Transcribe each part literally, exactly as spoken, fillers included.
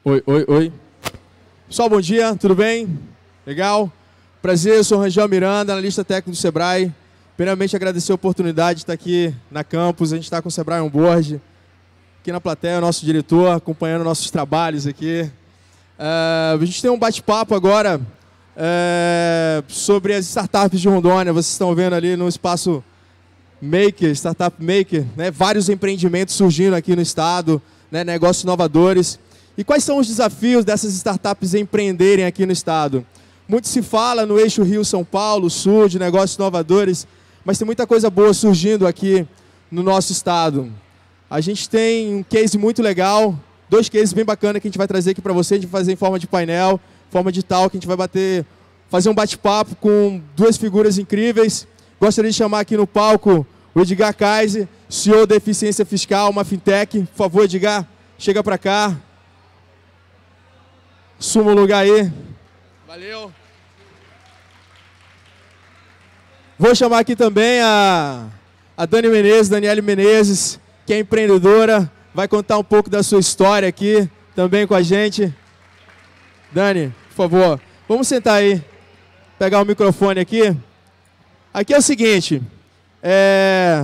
Oi, oi, oi. Pessoal, bom dia, tudo bem? Legal? Prazer, eu sou o Rangel Miranda, analista técnico do Sebrae. Primeiramente, agradecer a oportunidade de estar aqui na campus. A gente está com o Sebrae On Board. Aqui na plateia, o nosso diretor, acompanhando nossos trabalhos aqui. Uh, a gente tem um bate-papo agora uh, sobre as startups de Rondônia. Vocês estão vendo ali no espaço Maker, Startup Maker, né? Vários empreendimentos surgindo aqui no estado, né? Negócios inovadores. E quais são os desafios dessas startups empreenderem aqui no estado? Muito se fala no eixo Rio-São Paulo, sul, de negócios inovadores, mas tem muita coisa boa surgindo aqui no nosso estado. A gente tem um case muito legal, dois cases bem bacanas que a gente vai trazer aqui para vocês, a gente vai fazer em forma de painel, forma de tal, que a gente vai bater, fazer um bate-papo com duas figuras incríveis. Gostaria de chamar aqui no palco o Edgar Kaiser, C E O da Eficiência Fiscal, uma fintech. Por favor, Edgar, chega para cá. Suma o lugar aí. Valeu. Vou chamar aqui também a, a Dani Menezes, Daniele Menezes, que é empreendedora, vai contar um pouco da sua história aqui, também com a gente. Dani, por favor, vamos sentar aí, pegar o microfone aqui. Aqui é o seguinte, é...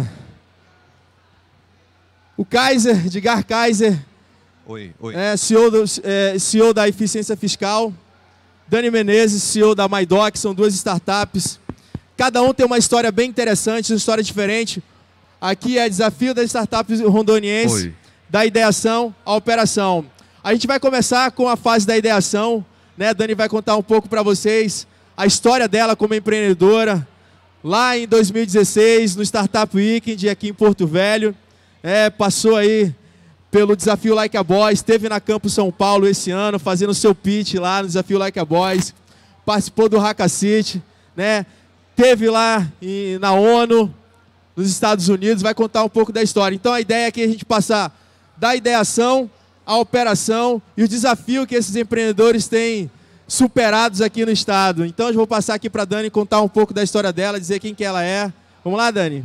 o Kaiser, Edgar Kaiser, Oi, oi. É, C E O do, é, C E O da Eficiência Fiscal, Dani Menezes, C E O da MyDoc, são duas startups. Cada um tem uma história bem interessante, uma história diferente. Aqui é desafio das startups rondonienses, Oi. Da ideação à operação. A gente vai começar com a fase da ideação, né? A Dani vai contar um pouco para vocês a história dela como empreendedora. Lá em dois mil e dezesseis, no Startup Weekend, aqui em Porto Velho, é, passou aí pelo Desafio Like a Boys, esteve na Campus São Paulo esse ano, fazendo o seu pitch lá no Desafio Like a Boys, participou do Hackacity, né? Teve lá em, na ONU, nos Estados Unidos, vai contar um pouco da história. Então a ideia é que a gente passar da ideação à operação e o desafio que esses empreendedores têm superados aqui no estado. Então eu vou passar aqui para a Dani contar um pouco da história dela, dizer quem que ela é. Vamos lá, Dani?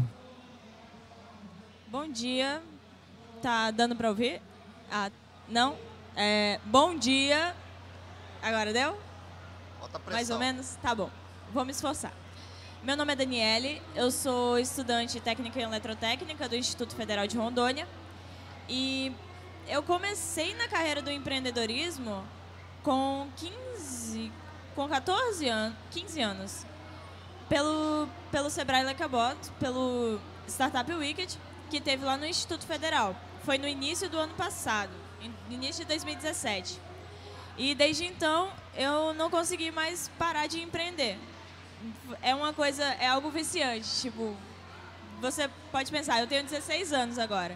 Bom dia. Tá dando para ouvir? Ah, não? É, bom dia. Agora deu? Bota pressão. Mais ou menos? Tá bom. Vou me esforçar. Meu nome é Daniele, eu sou estudante técnica em eletrotécnica do Instituto Federal de Rondônia. E eu comecei na carreira do empreendedorismo com quinze, com quatorze anos, quinze anos. Pelo, pelo Sebrae Like a Bot, pelo Startup Weekend, que teve lá no Instituto Federal. Foi no início do ano passado, no início de dois mil e dezessete. E desde então, eu não consegui mais parar de empreender. É uma coisa, é algo viciante. Tipo, você pode pensar, eu tenho dezesseis anos agora.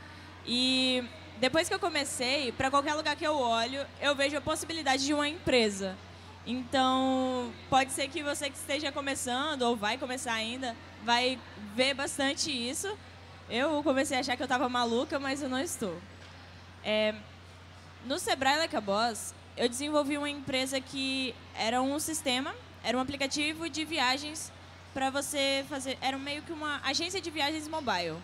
E depois que eu comecei, para qualquer lugar que eu olho, eu vejo a possibilidade de uma empresa. Então, pode ser que você que esteja começando, ou vai começar ainda, vai ver bastante isso. Eu comecei a achar que eu estava maluca, mas eu não estou. É, no Sebrae Like a Boss, eu desenvolvi uma empresa que era um sistema, era um aplicativo de viagens para você fazer... Era meio que uma agência de viagens mobile.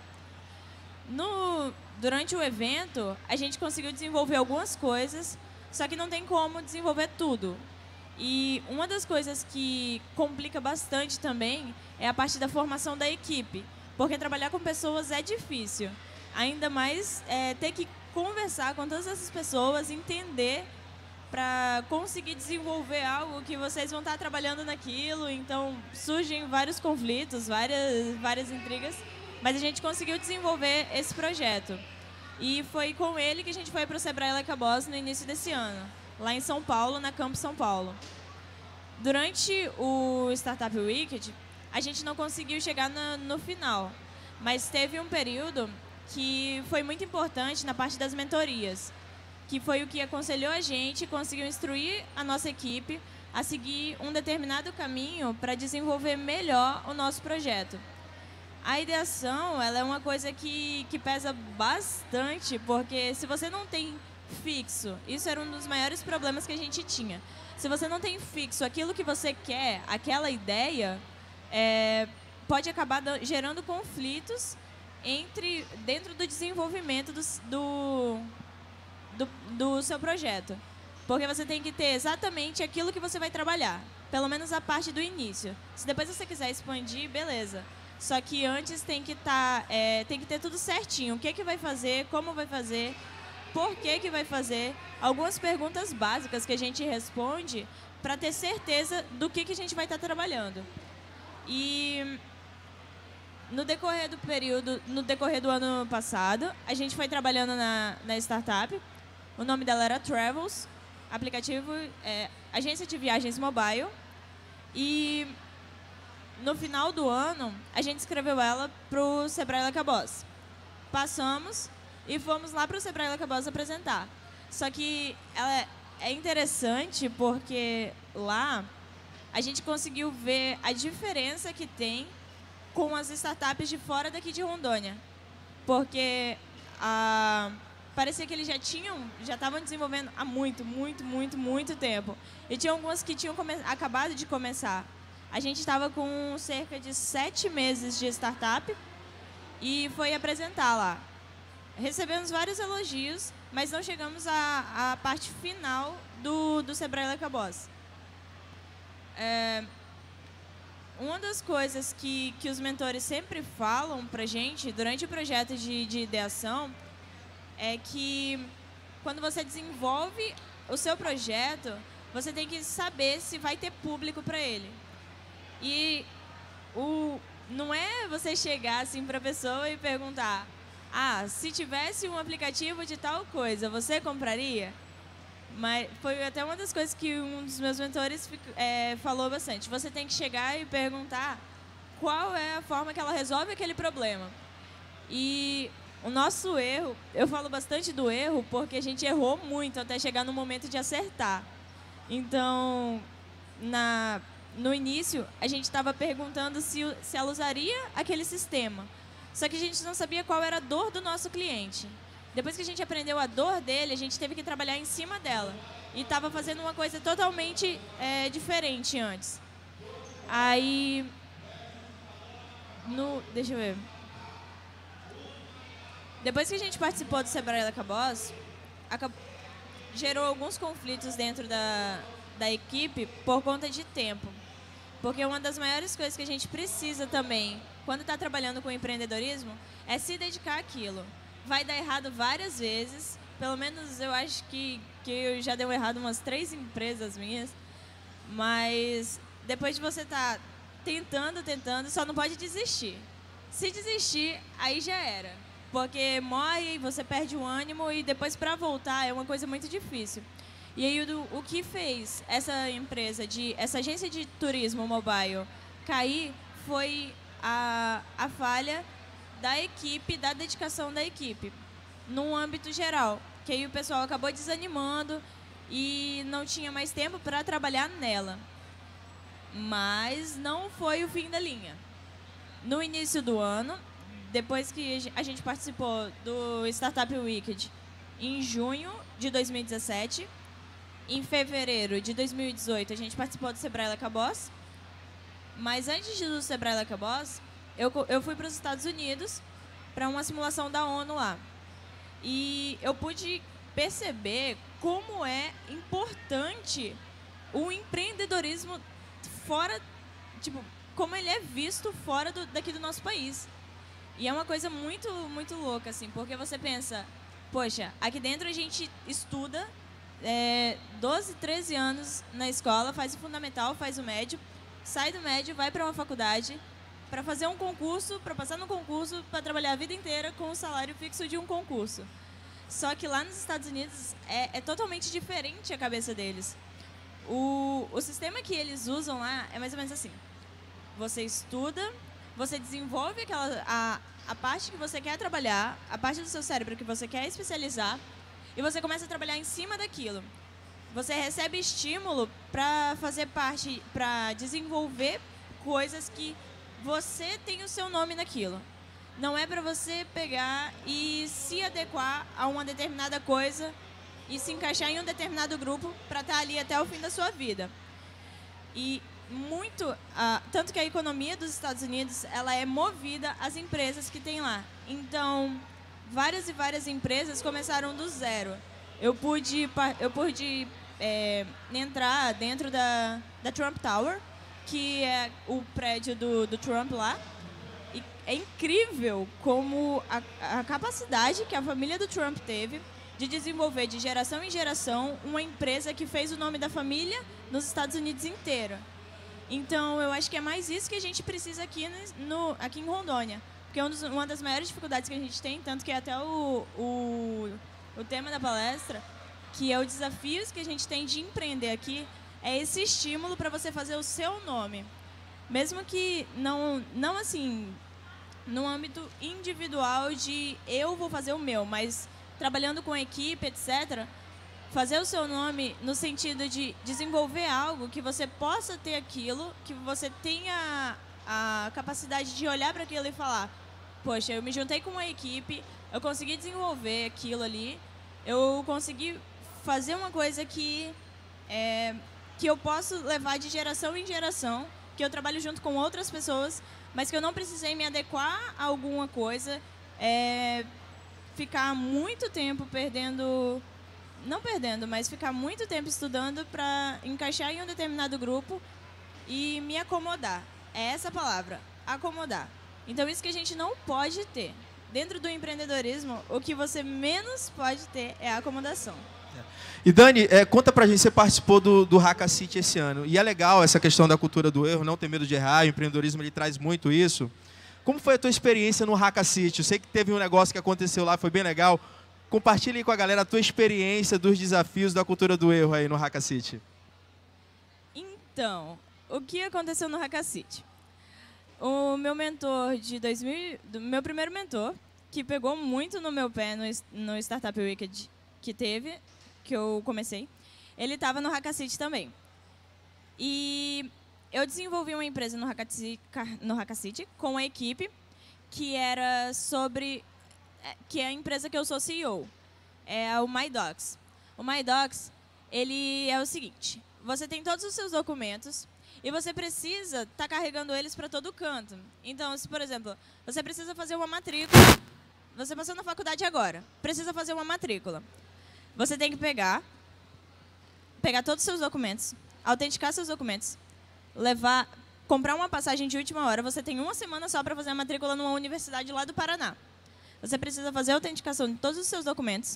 No, durante o evento, a gente conseguiu desenvolver algumas coisas, só que não tem como desenvolver tudo. E uma das coisas que complica bastante também é a parte da formação da equipe. Porque trabalhar com pessoas é difícil. Ainda mais é, ter que conversar com todas essas pessoas, entender para conseguir desenvolver algo que vocês vão estar trabalhando naquilo. Então, surgem vários conflitos, várias, várias intrigas. Mas a gente conseguiu desenvolver esse projeto. E foi com ele que a gente foi para o Sebrae Like a Boss no início desse ano, lá em São Paulo, na Campus São Paulo. Durante o Startup Weekend, a gente não conseguiu chegar no, no final, mas teve um período que foi muito importante na parte das mentorias, que foi o que aconselhou a gente, conseguiu instruir a nossa equipe a seguir um determinado caminho para desenvolver melhor o nosso projeto. A ideação, ela é uma coisa que, que pesa bastante, porque se você não tem fixo, isso era um dos maiores problemas que a gente tinha. Se você não tem fixo aquilo que você quer, aquela ideia, É, pode acabar gerando conflitos entre, dentro do desenvolvimento do, do, do, do seu projeto. Porque você tem que ter exatamente aquilo que você vai trabalhar. Pelo menos a parte do início. Se depois você quiser expandir, beleza. Só que antes tem que, tá, é, tem que ter tudo certinho. O que, que vai fazer, como vai fazer, por que, que vai fazer. Algumas perguntas básicas que a gente responde para ter certeza do que, que a gente vai estar trabalhando. E no decorrer do período, no decorrer do ano passado, a gente foi trabalhando na, na startup. O nome dela era Travels, aplicativo, é, agência de viagens mobile. E no final do ano, a gente escreveu ela para o Sebrae Lacabos. Passamos e fomos lá para o Sebrae Lacabos apresentar. Só que ela é, é interessante porque lá a gente conseguiu ver a diferença que tem com as startups de fora daqui de Rondônia. Porque a, parecia que eles já tinham, já estavam desenvolvendo há muito, muito, muito, muito tempo. E tinha algumas que tinham come, acabado de começar. A gente estava com cerca de sete meses de startup e foi apresentar lá. Recebemos vários elogios, mas não chegamos à, à parte final do, do Sebrae Lacabos. É, uma das coisas que, que os mentores sempre falam pra gente durante o projeto de, de ideação é que quando você desenvolve o seu projeto, você tem que saber se vai ter público para ele. E o, não é você chegar assim para a pessoa e perguntar: ah, se tivesse um aplicativo de tal coisa, você compraria? Mas foi até uma das coisas que um dos meus mentores é, falou bastante. Você tem que chegar e perguntar qual é a forma que ela resolve aquele problema. E o nosso erro, eu falo bastante do erro porque a gente errou muito até chegar no momento de acertar. Então, na, no início, a gente estava perguntando se, se ela usaria aquele sistema. Só que a gente não sabia qual era a dor do nosso cliente. Depois que a gente aprendeu a dor dele, a gente teve que trabalhar em cima dela. E estava fazendo uma coisa totalmente é, diferente antes. Aí, no, deixa eu ver. Depois que a gente participou do Sebrae Lacabos, gerou alguns conflitos dentro da, da equipe por conta de tempo. Porque uma das maiores coisas que a gente precisa também, quando está trabalhando com empreendedorismo, é se dedicar àquilo. Vai dar errado várias vezes, pelo menos eu acho que, que eu já deu errado umas três empresas minhas, mas depois de você estar tá tentando, tentando, só não pode desistir. Se desistir, aí já era. Porque morre, você perde o ânimo e depois para voltar é uma coisa muito difícil. E aí o, o que fez essa empresa, de, essa agência de turismo mobile cair foi a, a falha da equipe, da dedicação da equipe, num âmbito geral. Que aí o pessoal acabou desanimando e não tinha mais tempo para trabalhar nela. Mas não foi o fim da linha. No início do ano, depois que a gente participou do Startup Weekend em junho de dois mil e dezessete, em fevereiro de dois mil e dezoito a gente participou do Sebrae Lacabos, mas antes do Sebrae Lacabos, eu, eu fui para os Estados Unidos para uma simulação da ONU lá. E eu pude perceber como é importante o empreendedorismo fora, tipo, como ele é visto fora do, daqui do nosso país. E é uma coisa muito, muito louca, assim, porque você pensa, poxa, aqui dentro a gente estuda é, doze, treze anos na escola, faz o fundamental, faz o médio, sai do médio, vai para uma faculdade para fazer um concurso, para passar no concurso, para trabalhar a vida inteira com o salário fixo de um concurso. Só que lá nos Estados Unidos é, é totalmente diferente a cabeça deles. O, o sistema que eles usam lá é mais ou menos assim. Você estuda, você desenvolve aquela, a, a parte que você quer trabalhar, a parte do seu cérebro que você quer especializar, e você começa a trabalhar em cima daquilo. Você recebe estímulo para fazer parte, para desenvolver coisas que você tem o seu nome naquilo. Não é para você pegar e se adequar a uma determinada coisa e se encaixar em um determinado grupo para estar ali até o fim da sua vida. E muito, uh, tanto que a economia dos Estados Unidos, ela é movida às empresas que tem lá. Então, várias e várias empresas começaram do zero. eu pude, eu pude é, entrar dentro da, da Trump Tower, que é o prédio do, do Trump lá. E é incrível como a, a capacidade que a família do Trump teve de desenvolver de geração em geração uma empresa que fez o nome da família nos Estados Unidos inteiro. Então, eu acho que é mais isso que a gente precisa aqui, no, aqui em Rondônia. Porque um dos, uma das maiores dificuldades que a gente tem, tanto que é até o, o, o tema da palestra, que é os desafios que a gente tem de empreender aqui, é esse estímulo para você fazer o seu nome. Mesmo que não, não assim, no âmbito individual de eu vou fazer o meu, mas trabalhando com equipe, etcétera, fazer o seu nome no sentido de desenvolver algo que você possa ter aquilo, que você tenha a capacidade de olhar para aquilo e falar, poxa, eu me juntei com uma equipe, eu consegui desenvolver aquilo ali, eu consegui fazer uma coisa que, é, que eu posso levar de geração em geração, que eu trabalho junto com outras pessoas, mas que eu não precisei me adequar a alguma coisa, é, ficar muito tempo perdendo... não perdendo, mas ficar muito tempo estudando para encaixar em um determinado grupo e me acomodar. É essa a palavra, acomodar. Então, isso que a gente não pode ter. Dentro do empreendedorismo, o que você menos pode ter é a acomodação. E Dani, é, conta pra gente, você participou do, do Hackacity esse ano, e é legal essa questão da cultura do erro, não ter medo de errar, o empreendedorismo ele traz muito isso. Como foi a tua experiência no Hackacity? Eu sei que teve um negócio que aconteceu lá, foi bem legal. Compartilhe aí com a galera a tua experiência dos desafios da cultura do erro aí no Hackacity. Então, o que aconteceu no Hackacity? O meu mentor de dois mil, do meu primeiro mentor, que pegou muito no meu pé no, no Startup Wicked que teve, que eu comecei, ele estava no Hackacity também. E eu desenvolvi uma empresa no Hackacity, no Hackacity com a equipe que era sobre... que é a empresa que eu sou C E O, é o MyDocs. O MyDocs, ele é o seguinte, você tem todos os seus documentos e você precisa estar tá carregando eles para todo canto. Então, se, por exemplo, você precisa fazer uma matrícula, você passou na faculdade agora, precisa fazer uma matrícula. Você tem que pegar, pegar todos os seus documentos, autenticar seus documentos, levar, comprar uma passagem de última hora, você tem uma semana só para fazer a matrícula numa universidade lá do Paraná. Você precisa fazer a autenticação de todos os seus documentos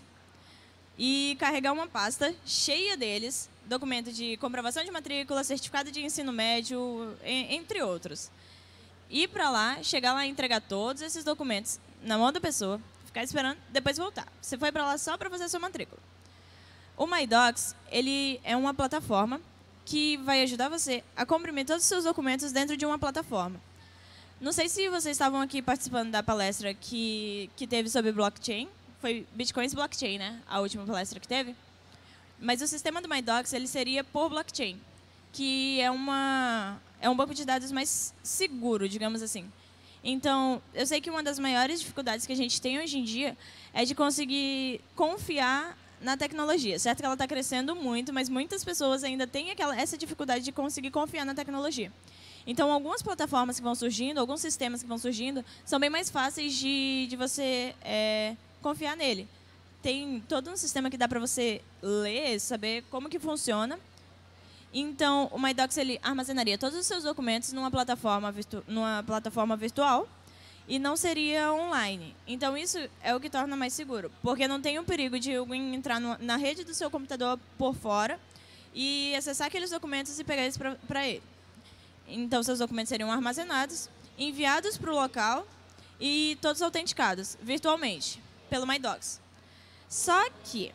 e carregar uma pasta cheia deles, documento de comprovação de matrícula, certificado de ensino médio, entre outros. Ir para lá, chegar lá e entregar todos esses documentos na mão da pessoa, ficar esperando, depois voltar. Você foi para lá só para fazer a sua matrícula. O MyDocs, ele é uma plataforma que vai ajudar você a comprimir todos os seus documentos dentro de uma plataforma. Não sei se vocês estavam aqui participando da palestra que, que teve sobre blockchain. Foi Bitcoins Blockchain, né? A última palestra que teve. Mas o sistema do MyDocs, ele seria por blockchain, que é, uma, é um banco de dados mais seguro, digamos assim. Então, eu sei que uma das maiores dificuldades que a gente tem hoje em dia é de conseguir confiar na tecnologia. Certo que ela está crescendo muito, mas muitas pessoas ainda têm aquela, essa dificuldade de conseguir confiar na tecnologia. Então, algumas plataformas que vão surgindo, alguns sistemas que vão surgindo, são bem mais fáceis de, de você é, confiar nele. Tem todo um sistema que dá para você ler, saber como que funciona. Então, o MyDocs ele armazenaria todos os seus documentos numa plataforma, virtu numa plataforma virtual e não seria online. Então, isso é o que torna mais seguro, porque não tem o perigo de alguém entrar no, na rede do seu computador por fora e acessar aqueles documentos e pegar eles para ele. Então, seus documentos seriam armazenados, enviados para o local e todos autenticados virtualmente pelo MyDocs. Só que,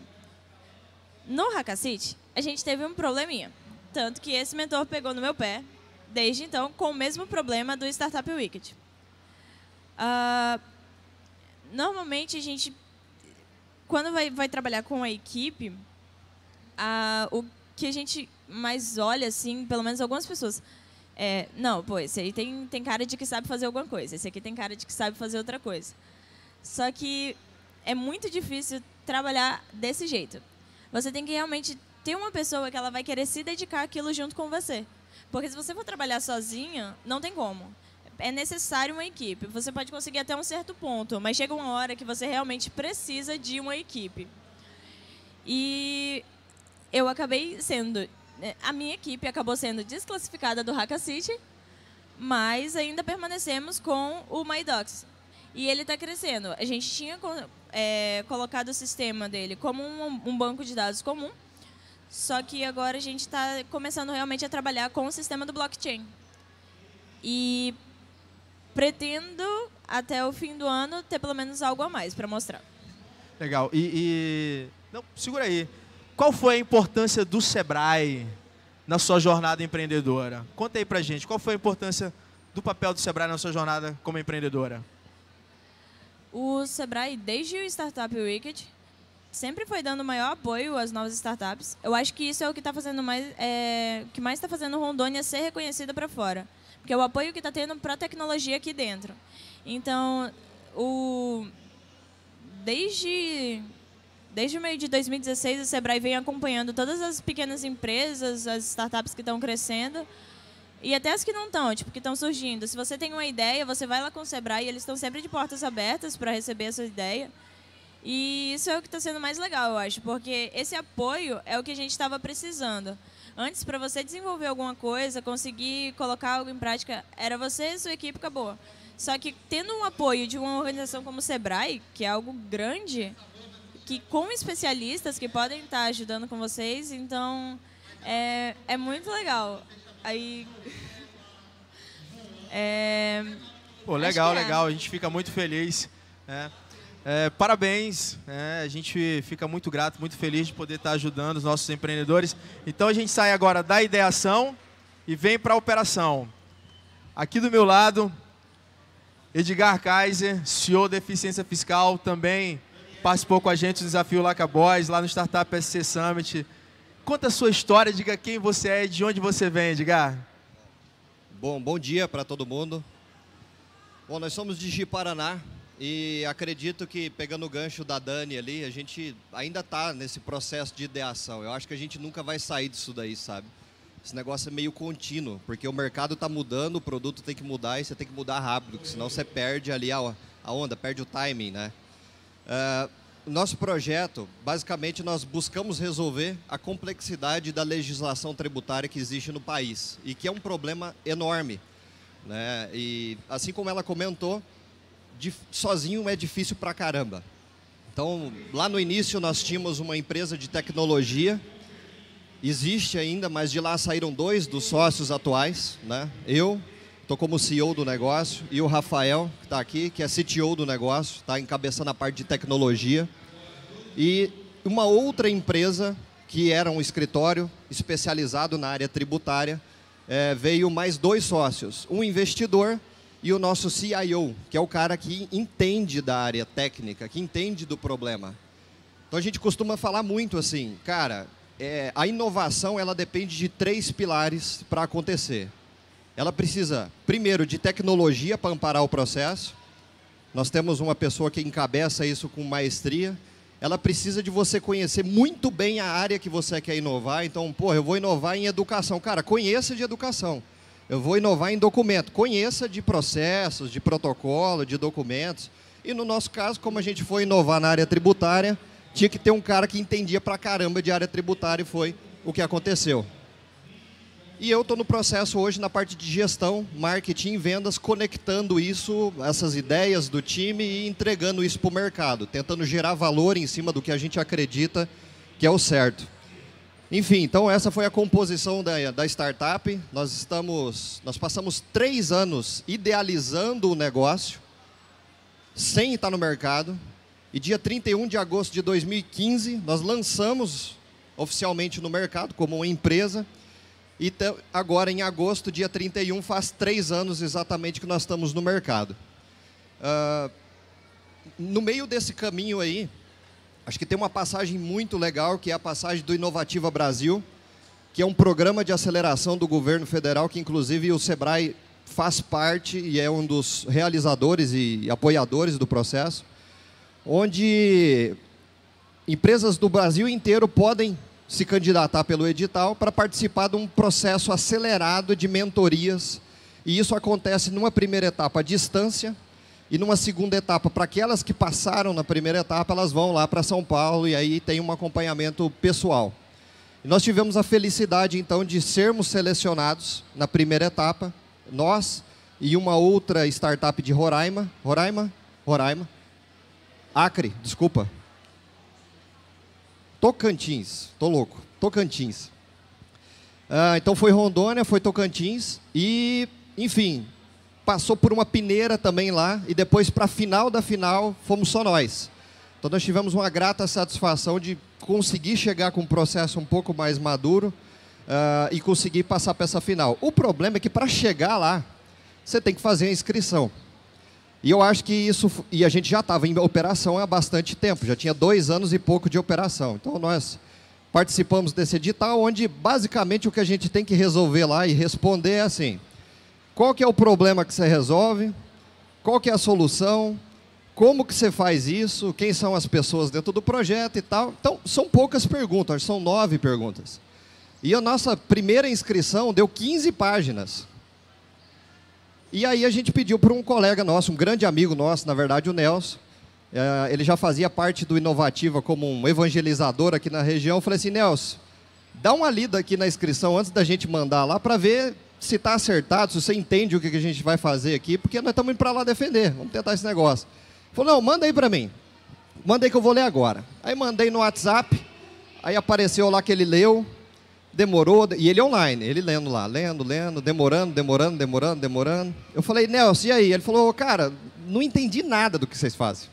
no Hackacity, a gente teve um probleminha. Tanto que esse mentor pegou no meu pé, desde então, com o mesmo problema do Startup Wicked. Uh, normalmente, a gente, quando vai, vai trabalhar com a equipe, uh, o que a gente mais olha, assim, pelo menos algumas pessoas, é, não, pô, esse aí tem, tem cara de que sabe fazer alguma coisa, esse aqui tem cara de que sabe fazer outra coisa. Só que é muito difícil trabalhar desse jeito. Você tem que realmente ter uma pessoa que ela vai querer se dedicar àquilo junto com você. Porque se você for trabalhar sozinha, não tem como. É necessário uma equipe. Você pode conseguir até um certo ponto, mas chega uma hora que você realmente precisa de uma equipe. E eu acabei sendo... A minha equipe acabou sendo desclassificada do Hacka City, mas ainda permanecemos com o MyDocs. E ele está crescendo. A gente tinha é, colocado o sistema dele como um, um banco de dados comum, só que agora a gente está começando realmente a trabalhar com o sistema do blockchain. E pretendo, até o fim do ano, ter pelo menos algo a mais para mostrar. Legal. E, e... Não, segura aí. Qual foi a importância do Sebrae na sua jornada empreendedora? Conta aí pra gente. Qual foi a importância do papel do Sebrae na sua jornada como empreendedora? O Sebrae, desde o Startup Weekend, sempre foi dando maior apoio às novas startups. Eu acho que isso é o que está fazendo mais, é, que mais está fazendo Rondônia ser reconhecida para fora, porque é o apoio que está tendo para a tecnologia aqui dentro. Então, o desde desde o meio de dois mil e dezesseis, o Sebrae vem acompanhando todas as pequenas empresas, as startups que estão crescendo. E até as que não estão, tipo, que estão surgindo. Se você tem uma ideia, você vai lá com o Sebrae e eles estão sempre de portas abertas para receber a sua ideia. E isso é o que está sendo mais legal, eu acho, porque esse apoio é o que a gente estava precisando. Antes, para você desenvolver alguma coisa, conseguir colocar algo em prática, era você e sua equipe, acabou. Só que tendo um apoio de uma organização como o Sebrae, que é algo grande, que com especialistas que podem estar ajudando com vocês, então é, é muito legal. Aí, é, Pô, legal, é. legal. A gente fica muito feliz. É. É, parabéns. É, a gente fica muito grato, muito feliz de poder estar ajudando os nossos empreendedores. Então a gente sai agora da ideação e vem para a operação. Aqui do meu lado, Edgar Kaiser, C E O da Eficiência Fiscal, também participou com a gente do desafio Laca Boys, lá no Startup S C Summit. Conta a sua história, diga quem você é e de onde você vem, Edgar. Bom, bom dia para todo mundo. Bom, nós somos de Ji-Paraná e acredito que, pegando o gancho da Dani ali, a gente ainda está nesse processo de ideação. Eu acho que a gente nunca vai sair disso daí, sabe? Esse negócio é meio contínuo, porque o mercado está mudando, o produto tem que mudar e você tem que mudar rápido, porque senão você perde ali a, a onda, perde o timing, né? Uh, Nosso projeto, basicamente, nós buscamos resolver a complexidade da legislação tributária que existe no país e que é um problema enorme, né? E, assim como ela comentou, de, sozinho é difícil pra caramba. Então, lá no início, nós tínhamos uma empresa de tecnologia, existe ainda, mas de lá saíram dois dos sócios atuais, né? Eu estou como C E O do negócio e o Rafael, que está aqui, que é C T O do negócio, está encabeçando a parte de tecnologia. E uma outra empresa, que era um escritório especializado na área tributária, é, veio mais dois sócios, um investidor e o nosso C I O, que é o cara que entende da área técnica, que entende do problema. Então a gente costuma falar muito assim, cara, é, a inovação ela depende de três pilares para acontecer. Ela precisa, primeiro, de tecnologia para amparar o processo. Nós temos uma pessoa que encabeça isso com maestria. Ela precisa de você conhecer muito bem a área que você quer inovar. Então, pô, eu vou inovar em educação. Cara, conheça de educação. Eu vou inovar em documento. Conheça de processos, de protocolo, de documentos. E no nosso caso, como a gente foi inovar na área tributária, tinha que ter um cara que entendia pra caramba de área tributária e foi o que aconteceu. E eu estou no processo hoje na parte de gestão, marketing e vendas, conectando isso, essas ideias do time e entregando isso para o mercado, tentando gerar valor em cima do que a gente acredita que é o certo. Enfim, então essa foi a composição da, da startup. Nós, estamos, nós passamos três anos idealizando o negócio, sem estar no mercado. E dia trinta e um de agosto de dois mil e quinze, nós lançamos oficialmente no mercado como uma empresa. E agora, em agosto, dia trinta e um, faz três anos exatamente que nós estamos no mercado. Uh, no meio desse caminho aí, acho que tem uma passagem muito legal, que é a passagem do Inovativa Brasil, que é um programa de aceleração do governo federal, que inclusive o Sebrae faz parte e é um dos realizadores e apoiadores do processo, onde empresas do Brasil inteiro podem se candidatar pelo edital para participar de um processo acelerado de mentorias. E isso acontece numa primeira etapa à distância, E numa segunda etapa, para aquelas que passaram na primeira etapa, elas vão lá para São Paulo e aí tem um acompanhamento pessoal. E nós tivemos a felicidade, então, de sermos selecionados na primeira etapa, nós e uma outra startup de Roraima, Roraima, Roraima, Acre, desculpa, Tocantins, tô louco, Tocantins. Ah, então foi Rondônia, foi Tocantins e, enfim, passou por uma peneira também lá e depois para a final da final fomos só nós. Então nós tivemos uma grata satisfação de conseguir chegar com um processo um pouco mais maduro uh, e conseguir passar para essa final. O problema é que para chegar lá, você tem que fazer a inscrição. E eu acho que isso... E a gente já estava em operação há bastante tempo, já tinha dois anos e pouco de operação. Então nós participamos desse edital, onde basicamente o que a gente tem que resolver lá e responder é assim: qual que é o problema que você resolve? Qual que é a solução? Como que você faz isso? Quem são as pessoas dentro do projeto e tal? Então, são poucas perguntas, são nove perguntas. E a nossa primeira inscrição deu quinze páginas. E aí a gente pediu para um colega nosso, um grande amigo nosso, na verdade, o Nelson. É, ele já fazia parte do Inovativa como um evangelizador aqui na região. Eu falei assim: Nelson, dá uma lida aqui na inscrição antes da gente mandar lá para ver se está acertado, se você entende o que a gente vai fazer aqui, porque nós estamos indo para lá defender, vamos tentar esse negócio. Ele falou: não, manda aí para mim, manda aí que eu vou ler agora. Aí mandei no WhatsApp, aí apareceu lá que ele leu, demorou, e ele online, ele lendo lá, lendo, lendo, demorando, demorando, demorando, demorando. Eu falei: Nelson, e aí? Ele falou: cara, não entendi nada do que vocês fazem.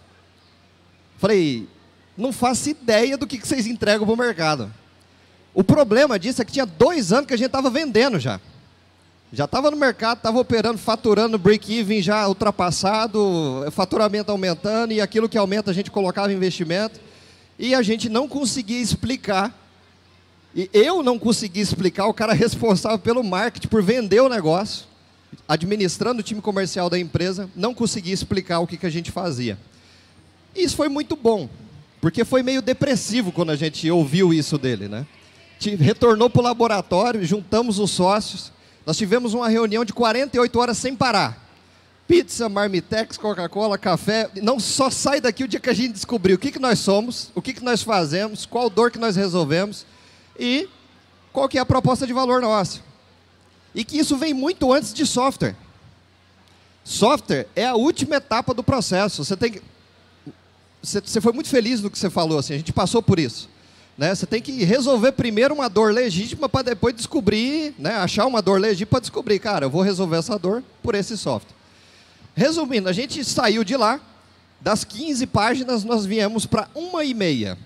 Falei: não faço ideia do que vocês entregam para o mercado. O problema disso é que tinha dois anos que a gente estava vendendo já. Já estava no mercado, estava operando, faturando, break-even já ultrapassado, faturamento aumentando, e aquilo que aumenta a gente colocava em investimento. E a gente não conseguia explicar, e eu não conseguia explicar, o cara responsável pelo marketing, por vender o negócio, administrando o time comercial da empresa, não conseguia explicar o que, que a gente fazia. E isso foi muito bom, porque foi meio depressivo quando a gente ouviu isso dele, né? Retornou para o laboratório, juntamos os sócios. Nós tivemos uma reunião de quarenta e oito horas sem parar. Pizza, marmitex, Coca-Cola, café. Não só sai daqui o dia que a gente descobriu o que, que nós somos, o que, que nós fazemos, qual dor que nós resolvemos e qual que é a proposta de valor nossa. E que isso vem muito antes de software. Software é a última etapa do processo. Você tem que... Você, você foi muito feliz no que você falou, assim, a gente passou por isso. Né? Você tem que resolver primeiro uma dor legítima para depois descobrir, né? Achar uma dor legítima para descobrir, cara, eu vou resolver essa dor por esse software. Resumindo, a gente saiu de lá, das quinze páginas nós viemos para uma e meia.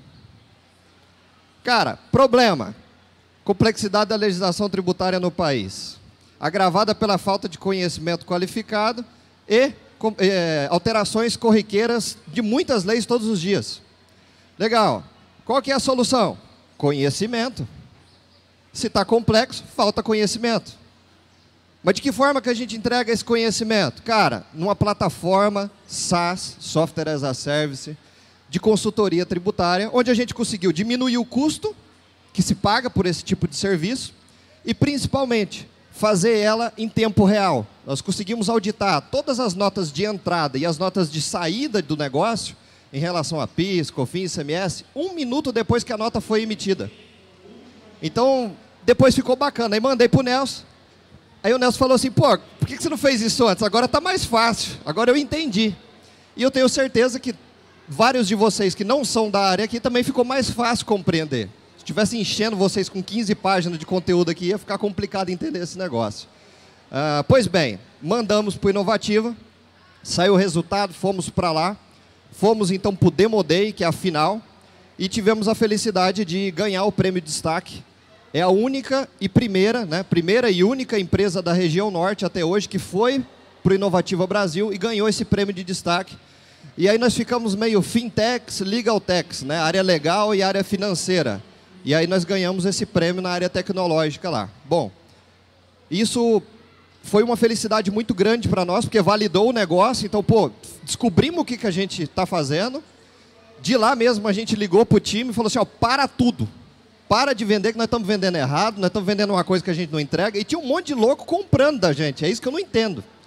Cara, problema, complexidade da legislação tributária no país, agravada pela falta de conhecimento qualificado e é, alterações corriqueiras de muitas leis todos os dias. Legal. Qual que é a solução? Conhecimento. Se está complexo, falta conhecimento. Mas de que forma que a gente entrega esse conhecimento? Cara, numa plataforma SaaS, Software as a Service, de consultoria tributária, onde a gente conseguiu diminuir o custo que se paga por esse tipo de serviço e, principalmente, fazer ela em tempo real. Nós conseguimos auditar todas as notas de entrada e as notas de saída do negócio em relação a P I S, COFINS, I C M S, um minuto depois que a nota foi emitida. Então, depois ficou bacana. Aí mandei para o Nelson. Aí o Nelson falou assim: pô, por que você não fez isso antes? Agora está mais fácil. Agora eu entendi. E eu tenho certeza que vários de vocês que não são da área aqui também ficou mais fácil compreender. Se estivesse enchendo vocês com quinze páginas de conteúdo aqui, ia ficar complicado entender esse negócio. Ah, pois bem, mandamos para o Inovativa, saiu o resultado, fomos para lá. Fomos então para o Demo Day, que é a final, e tivemos a felicidade de ganhar o prêmio de destaque. É a única e primeira, né, primeira e única empresa da região norte até hoje que foi para o Inovativa Brasil e ganhou esse prêmio de destaque. E aí nós ficamos meio fintechs, legaltechs, né, área legal e área financeira. E aí nós ganhamos esse prêmio na área tecnológica lá. Bom, isso foi uma felicidade muito grande para nós, porque validou o negócio. Então, pô, descobrimos o que, que a gente está fazendo. De lá mesmo a gente ligou para o time e falou assim: ó, para tudo. Para de vender, que nós estamos vendendo errado, nós estamos vendendo uma coisa que a gente não entrega. E tinha um monte de louco comprando da gente, é isso que eu não entendo.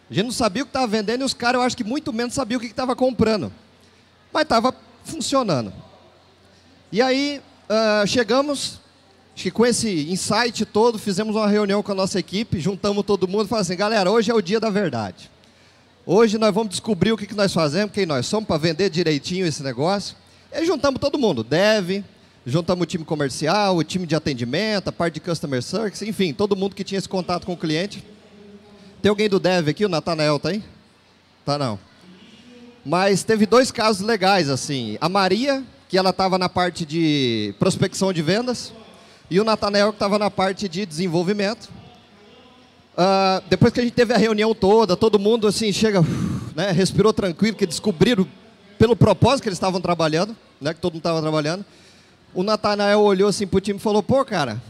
A gente não sabia o que estava vendendo e os caras, eu acho que muito menos sabiam o que estava comprando. Mas estava funcionando. E aí, uh, chegamos, acho que com esse insight todo, fizemos uma reunião com a nossa equipe, juntamos todo mundo e falamos assim, galera, hoje é o dia da verdade. Hoje nós vamos descobrir o que, que nós fazemos, quem nós somos, para vender direitinho esse negócio. E aí juntamos todo mundo, dev, juntamos o time comercial, o time de atendimento, a parte de customer service, enfim, todo mundo que tinha esse contato com o cliente. Tem alguém do dev aqui? O Natanael tá aí? Tá não. Mas teve dois casos legais, assim. A Maria, que ela estava na parte de prospecção de vendas, e o Natanael, que estava na parte de desenvolvimento. Uh, depois que a gente teve a reunião toda, todo mundo assim chega, né, respirou tranquilo, que descobriram pelo propósito que eles estavam trabalhando, né, que todo mundo estava trabalhando. O Natanael olhou assim para o time e falou, pô, cara,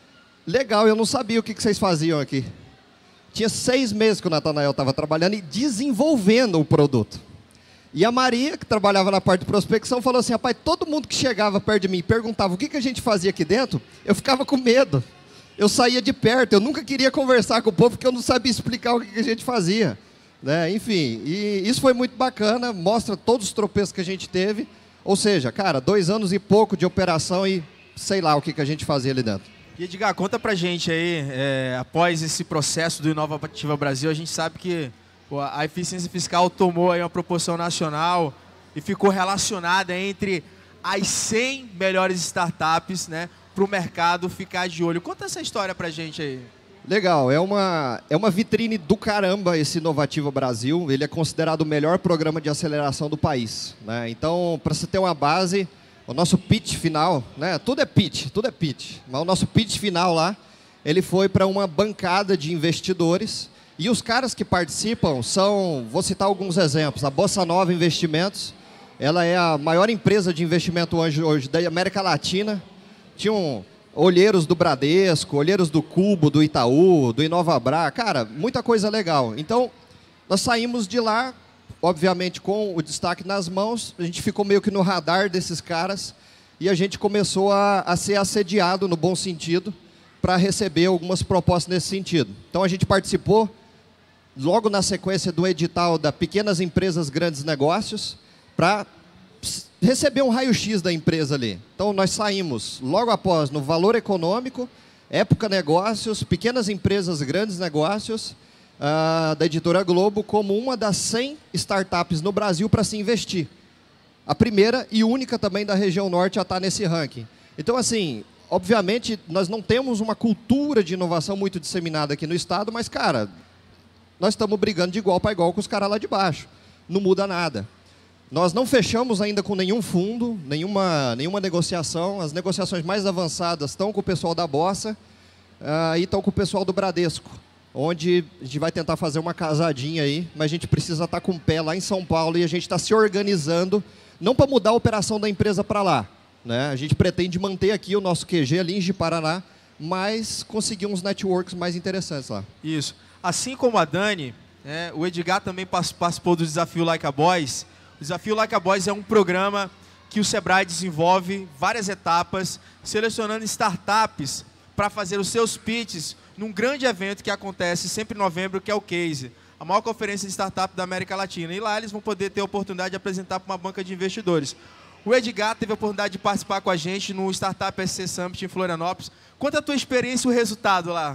legal, eu não sabia o que, que vocês faziam aqui. Tinha seis meses que o Natanael estava trabalhando e desenvolvendo o produto. E a Maria, que trabalhava na parte de prospecção, falou assim, rapaz, todo mundo que chegava perto de mim e perguntava o que, que a gente fazia aqui dentro, eu ficava com medo. Eu saía de perto, eu nunca queria conversar com o povo porque eu não sabia explicar o que, que a gente fazia. Né? Enfim, e isso foi muito bacana, mostra todos os tropeços que a gente teve. Ou seja, cara, dois anos e pouco de operação e sei lá o que, que a gente fazia ali dentro. E Edgar, conta pra gente aí, é, após esse processo do Inovativa Brasil, a gente sabe que pô, a eficiência fiscal tomou aí uma proporção nacional e ficou relacionada entre as cem melhores startups, né, para o mercado ficar de olho. Conta essa história pra gente aí. Legal, é uma, é uma vitrine do caramba esse Inovativa Brasil. Ele é considerado o melhor programa de aceleração do país. Né? Então, para você ter uma base, o nosso pitch final, né? Tudo é pitch, tudo é pitch. Mas o nosso pitch final lá, ele foi para uma bancada de investidores. E os caras que participam são, vou citar alguns exemplos, a Bossa Nova Investimentos, ela é a maior empresa de investimento hoje, hoje da América Latina. Tinham olheiros do Bradesco, olheiros do Cubo, do Itaú, do Inovabra, cara, muita coisa legal. Então, nós saímos de lá, obviamente com o destaque nas mãos, a gente ficou meio que no radar desses caras e a gente começou a, a ser assediado, no bom sentido, para receber algumas propostas nesse sentido. Então, a gente participou, logo na sequência do edital da Pequenas Empresas Grandes Negócios, para receber um raio-x da empresa ali. Então, nós saímos logo após no Valor Econômico, Época Negócios, Pequenas Empresas, Grandes Negócios, uh, da Editora Globo, como uma das cem startups no Brasil para se investir. A primeira e única também da região norte a estar nesse ranking. Então, assim, obviamente, nós não temos uma cultura de inovação muito disseminada aqui no estado, mas, cara, nós estamos brigando de igual para igual com os caras lá de baixo. Não muda nada. Nós não fechamos ainda com nenhum fundo, nenhuma, nenhuma negociação. As negociações mais avançadas estão com o pessoal da Bossa uh, e estão com o pessoal do Bradesco, onde a gente vai tentar fazer uma casadinha aí, mas a gente precisa estar com o pé lá em São Paulo e a gente está se organizando, não para mudar a operação da empresa para lá. Né? A gente pretende manter aqui o nosso Q G ali em Ji-Paraná, mas conseguir uns networks mais interessantes lá. Isso. Assim como a Dani, né, o Edgar também participou do Desafio Like a Boys. O Desafio Like a Boys é um programa que o Sebrae desenvolve várias etapas, selecionando startups para fazer os seus pitches num grande evento que acontece sempre em novembro, que é o Case, a maior conferência de startup da América Latina. E lá eles vão poder ter a oportunidade de apresentar para uma banca de investidores. O Edgar teve a oportunidade de participar com a gente no Startup S C Summit em Florianópolis. Conta a tua experiência e o resultado lá.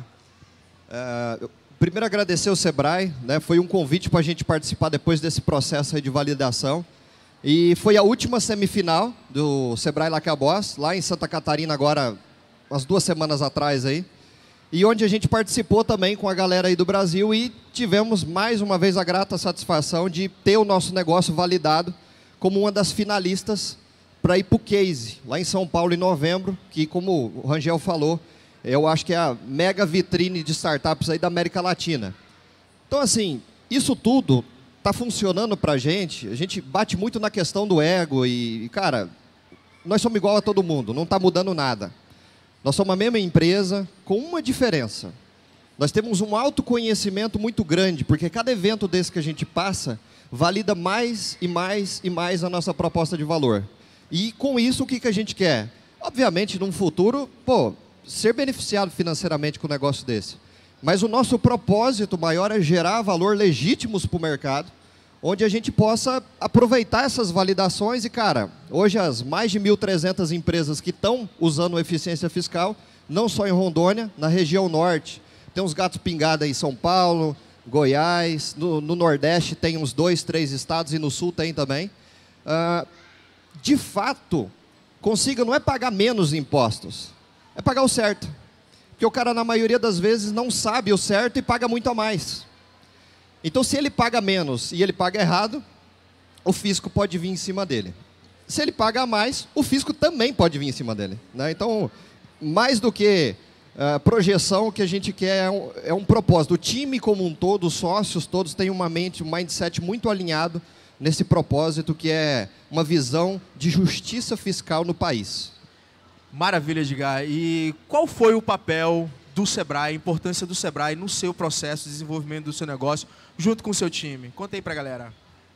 Uh, Primeiro, agradecer ao Sebrae, né? Foi um convite para a gente participar depois desse processo aí de validação. E foi a última semifinal do Sebrae Like a Boss, lá em Santa Catarina, agora, umas duas semanas atrás aí. E onde a gente participou também com a galera aí do Brasil e tivemos mais uma vez a grata satisfação de ter o nosso negócio validado como uma das finalistas para ir para o Case, lá em São Paulo em novembro, que, como o Rangel falou, eu acho que é a mega vitrine de startups aí da América Latina. Então, assim, isso tudo está funcionando para a gente. A gente bate muito na questão do ego e, cara, nós somos igual a todo mundo, não está mudando nada. Nós somos a mesma empresa, com uma diferença. Nós temos um autoconhecimento muito grande, porque cada evento desse que a gente passa valida mais e mais e mais a nossa proposta de valor. E, com isso, o que, que a gente quer? Obviamente, num futuro, pô, ser beneficiado financeiramente com um negócio desse. Mas o nosso propósito maior é gerar valor legítimos para o mercado, onde a gente possa aproveitar essas validações. E, cara, hoje as mais de mil e trezentas empresas que estão usando eficiência fiscal, não só em Rondônia, na região norte, tem uns gatos pingados em São Paulo, Goiás, no, no Nordeste tem uns dois, três estados e no Sul tem também. Uh, de fato, consiga não é pagar menos impostos, é pagar o certo. Porque o cara, na maioria das vezes, não sabe o certo e paga muito a mais. Então, se ele paga menos e ele paga errado, o fisco pode vir em cima dele. Se ele paga a mais, o fisco também pode vir em cima dele, né? Então, mais do que uh, projeção, o que a gente quer é um, é um propósito. O time como um todo, os sócios todos têm uma mente, um mindset muito alinhado nesse propósito, que é uma visão de justiça fiscal no país. Maravilha, Edgar. E qual foi o papel do Sebrae, a importância do Sebrae no seu processo de desenvolvimento do seu negócio, junto com o seu time? Conta aí pra galera.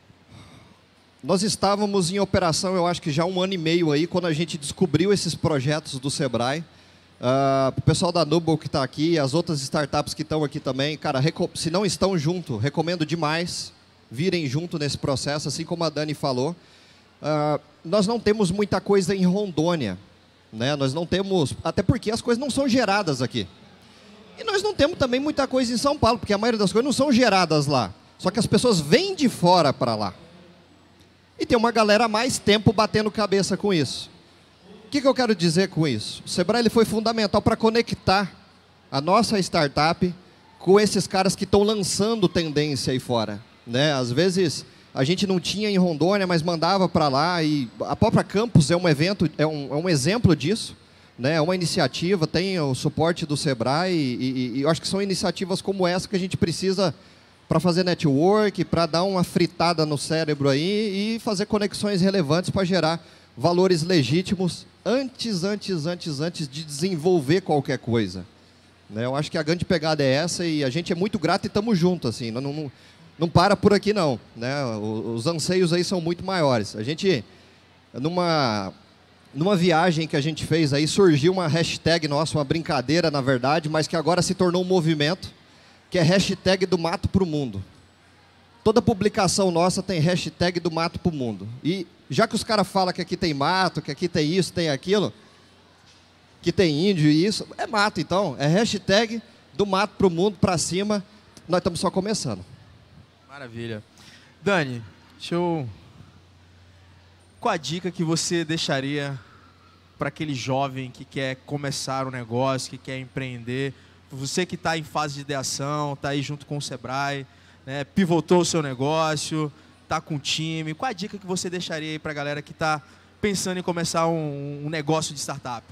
Nós estávamos em operação, eu acho que já há um ano e meio aí, quando a gente descobriu esses projetos do Sebrae. Uh, o pessoal da Nubble que está aqui, as outras startups que estão aqui também, cara, se não estão junto, recomendo demais virem junto nesse processo, assim como a Dani falou. Uh, nós não temos muita coisa em Rondônia, né? Nós não temos, até porque as coisas não são geradas aqui. E nós não temos também muita coisa em São Paulo, porque a maioria das coisas não são geradas lá. Só que as pessoas vêm de fora para lá. E tem uma galera há mais tempo batendo cabeça com isso. O que, que eu quero dizer com isso? O Sebrae ele foi fundamental para conectar a nossa startup com esses caras que estão lançando tendência aí fora, né? Às vezes a gente não tinha em Rondônia, mas mandava para lá. E a própria Campus é um evento, é um, é um exemplo disso, né? É uma iniciativa, tem o suporte do Sebrae. E, e, e eu acho que são iniciativas como essa que a gente precisa para fazer network, para dar uma fritada no cérebro aí e fazer conexões relevantes para gerar valores legítimos antes, antes, antes, antes de desenvolver qualquer coisa, né? Eu acho que a grande pegada é essa e a gente é muito grato e estamos juntos, assim, não, não, não para por aqui não, né? Os anseios aí são muito maiores. A gente, numa, numa viagem que a gente fez aí, surgiu uma hashtag nossa, uma brincadeira na verdade, mas que agora se tornou um movimento, que é hashtag do mato para o mundo. Toda publicação nossa tem hashtag do mato para o mundo. E já que os caras falam que aqui tem mato, que aqui tem isso, tem aquilo, que tem índio e isso, é mato então. É hashtag do mato para o mundo, para cima. Nós estamos só começando. Maravilha. Dani, deixa eu... qual a dica que você deixaria para aquele jovem que quer começar um negócio, que quer empreender? Você que está em fase de ideação, está aí junto com o Sebrae, né, pivotou o seu negócio, está com o time. Qual a dica que você deixaria aí para a galera que está pensando em começar um, um negócio de startup?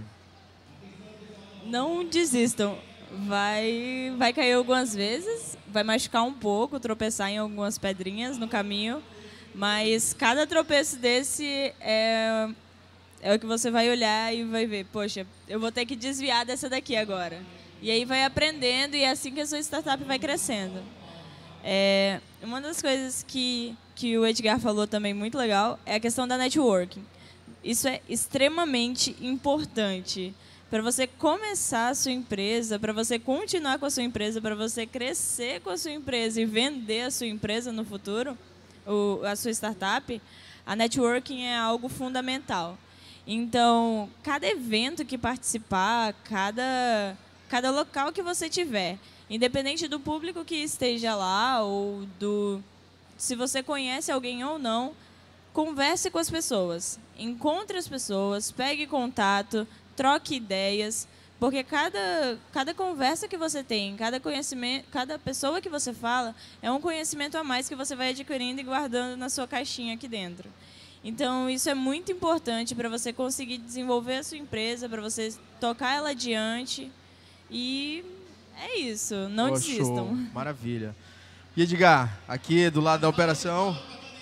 Não desistam. Vai, vai cair algumas vezes, vai machucar um pouco, tropeçar em algumas pedrinhas no caminho, mas cada tropeço desse é, é o que você vai olhar e vai ver, poxa, eu vou ter que desviar dessa daqui agora. E aí vai aprendendo e é assim que a sua startup vai crescendo. É, uma das coisas que, que o Edgar falou também muito legal é a questão da networking. Isso é extremamente importante para você começar a sua empresa, para você continuar com a sua empresa, para você crescer com a sua empresa e vender a sua empresa no futuro, o, a sua startup. A networking é algo fundamental. Então, cada evento que participar, cada, cada local que você tiver, independente do público que esteja lá ou do se você conhece alguém ou não, converse com as pessoas, encontre as pessoas, pegue contato, troque ideias, porque cada, cada conversa que você tem, cada conhecimento, cada pessoa que você fala é um conhecimento a mais que você vai adquirindo e guardando na sua caixinha aqui dentro. Então, isso é muito importante para você conseguir desenvolver a sua empresa, para você tocar ela adiante e... é isso, não oh, desistam. Show. Maravilha. E Edgar, aqui do lado da operação.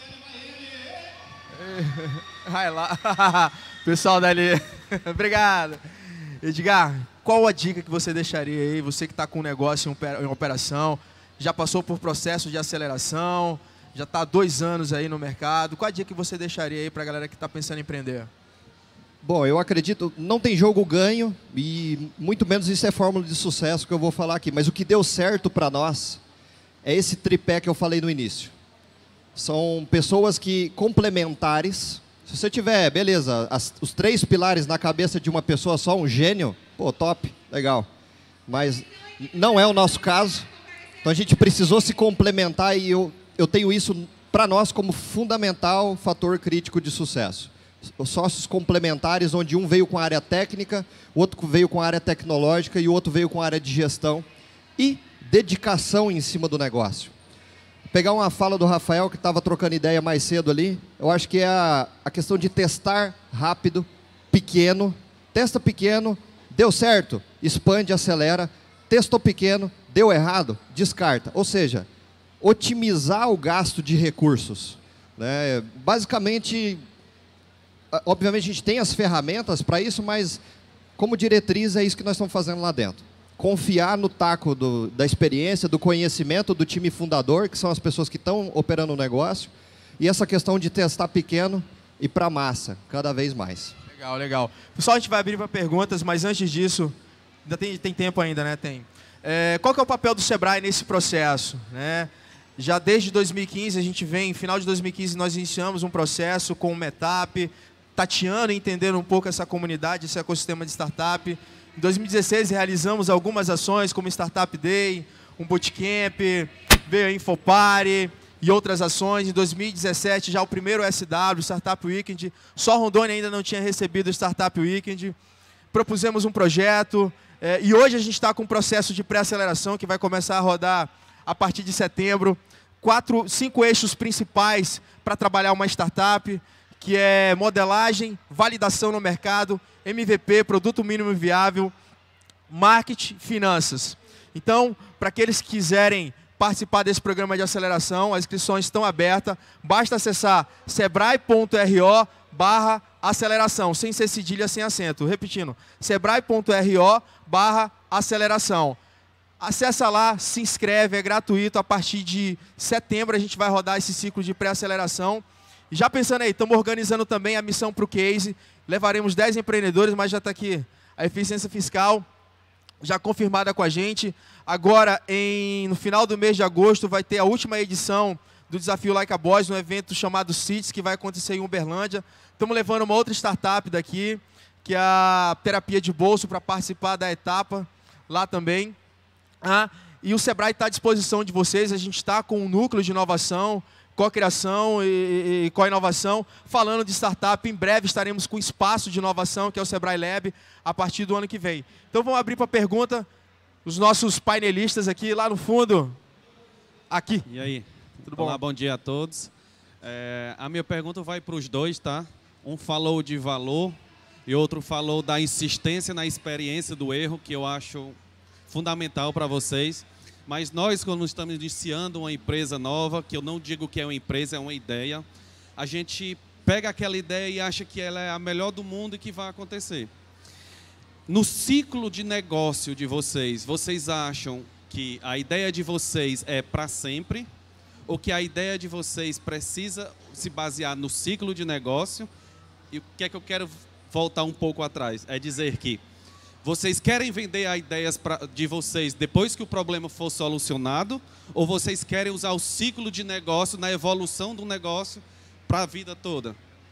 Vai lá. Pessoal dali. Obrigado. Edgar, qual a dica que você deixaria aí? Você que está com um negócio em operação, já passou por processo de aceleração, já está há dois anos aí no mercado. Qual a dica que você deixaria aí para a galera que está pensando em empreender? Bom, eu acredito, não tem jogo ganho e muito menos isso é fórmula de sucesso que eu vou falar aqui. Mas o que deu certo para nós é esse tripé que eu falei no início. São pessoas que complementares. Se você tiver, beleza, as, os três pilares na cabeça de uma pessoa só, um gênio, pô, top, legal. Mas não é o nosso caso. Então a gente precisou se complementar e eu, eu tenho isso para nós como fundamental fator crítico de sucesso. Os sócios complementares, onde um veio com a área técnica, o outro veio com a área tecnológica e o outro veio com a área de gestão e dedicação em cima do negócio. Vou pegar uma fala do Rafael, que estava trocando ideia mais cedo ali, eu acho que é a, a questão de testar rápido, pequeno, testa pequeno, deu certo, expande, acelera, testou pequeno, deu errado, descarta. Ou seja, otimizar o gasto de recursos, né? Basicamente, obviamente a gente tem as ferramentas para isso, mas como diretriz é isso que nós estamos fazendo lá dentro. Confiar no taco do, da experiência, do conhecimento do time fundador, que são as pessoas que estão operando o negócio, e essa questão de testar pequeno e para massa, cada vez mais. Legal, legal. Pessoal, a gente vai abrir para perguntas, mas antes disso, ainda tem, tem tempo ainda, né? Tem. É, qual que é o papel do Sebrae nesse processo, né? Já desde dois mil e quinze, a gente vem, final de dois mil e quinze, nós iniciamos um processo com o Metap, tateando e entendendo um pouco essa comunidade, esse ecossistema de startup. Em dois mil e dezesseis, realizamos algumas ações, como Startup Day, um bootcamp, veio a Infoparty e outras ações. Em dois mil e dezessete, já o primeiro S W, Startup Weekend. Só Rondônia ainda não tinha recebido o Startup Weekend. Propusemos um projeto é, e hoje a gente está com um processo de pré-aceleração que vai começar a rodar a partir de setembro. Quatro, cinco eixos principais para trabalhar uma startup, que é modelagem, validação no mercado, M V P, produto mínimo viável, marketing, finanças. Então, para aqueles que quiserem participar desse programa de aceleração, as inscrições estão abertas. Basta acessar sebrae.ro barra aceleração, sem ser cedilha, sem acento. Repetindo, sebrae.ro barra aceleração. Acessa lá, se inscreve, é gratuito. A partir de setembro a gente vai rodar esse ciclo de pré-aceleração. E já pensando aí, estamos organizando também a missão para o Case. Levaremos dez empreendedores, mas já está aqui a eficiência fiscal já confirmada com a gente. Agora, em, no final do mês de agosto, vai ter a última edição do Desafio Like a Boss, um evento chamado Cities, que vai acontecer em Uberlândia. Estamos levando uma outra startup daqui, que é a Terapia de Bolso, para participar da etapa lá também. Ah, e o Sebrae está à disposição de vocês. A gente está com um núcleo de inovação, co-criação e, e co-inovação, falando de startup. Em breve estaremos com espaço de inovação, que é o Sebrae Lab, a partir do ano que vem. Então vamos abrir para pergunta. Os nossos painelistas aqui, lá no fundo. Aqui. E aí? Tudo bom? Olá, bom dia a todos. É, a minha pergunta vai para os dois, tá? Um falou de valor e outro falou da insistência na experiência do erro, que eu acho fundamental para vocês. Mas nós, quando estamos iniciando uma empresa nova, que eu não digo que é uma empresa, é uma ideia, a gente pega aquela ideia e acha que ela é a melhor do mundo e que vai acontecer. No ciclo de negócio de vocês, vocês acham que a ideia de vocês é para sempre? Ou que a ideia de vocês precisa se basear no ciclo de negócio? E o que é que eu quero voltar um pouco atrás? É dizer que vocês querem vender as ideias pra, de vocês depois que o problema for solucionado? Ou vocês querem usar o ciclo de negócio na evolução do negócio para a vida toda?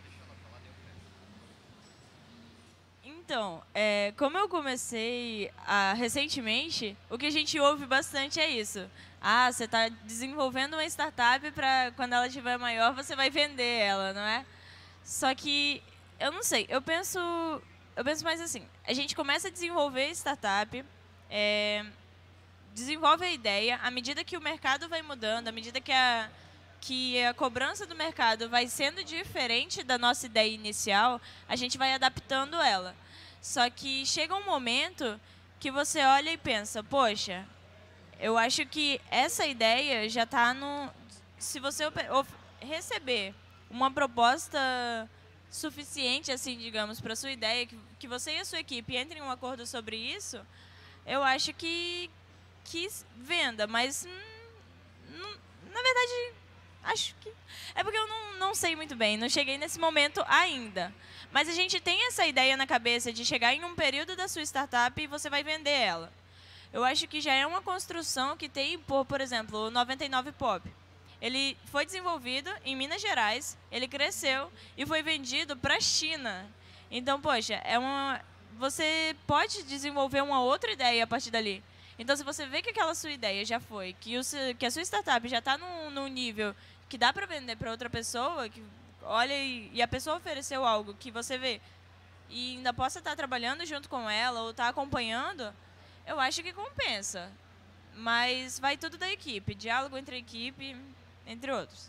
Então, é, como eu comecei a, recentemente, o que a gente ouve bastante é isso. Ah, você está desenvolvendo uma startup para quando ela estiver maior, você vai vender ela, não é? Só que, eu não sei, eu penso, eu penso mais assim, a gente começa a desenvolver startup, é, desenvolve a ideia, à medida que o mercado vai mudando, à medida que a, que a cobrança do mercado vai sendo diferente da nossa ideia inicial, a gente vai adaptando ela. Só que chega um momento que você olha e pensa, poxa, eu acho que essa ideia já está no... Se você receber uma proposta suficiente, assim, digamos, para a sua ideia, que, que você e a sua equipe entrem em um acordo sobre isso, eu acho que, que venda. Mas, hum, na verdade, Acho que... É porque eu não, não sei muito bem, não cheguei nesse momento ainda. Mas a gente tem essa ideia na cabeça de chegar em um período da sua startup e você vai vender ela. Eu acho que já é uma construção que tem, por, por exemplo, o noventa e nove Pop. Ele foi desenvolvido em Minas Gerais, ele cresceu e foi vendido para a China. Então, poxa, é uma... você pode desenvolver uma outra ideia a partir dali. Então, se você vê que aquela sua ideia já foi, que, o, que a sua startup já está num, num nível que dá para vender para outra pessoa, que olha e, e a pessoa ofereceu algo que você vê e ainda possa estar trabalhando junto com ela ou estar acompanhando, eu acho que compensa. Mas vai tudo da equipe, diálogo entre a equipe, entre outros.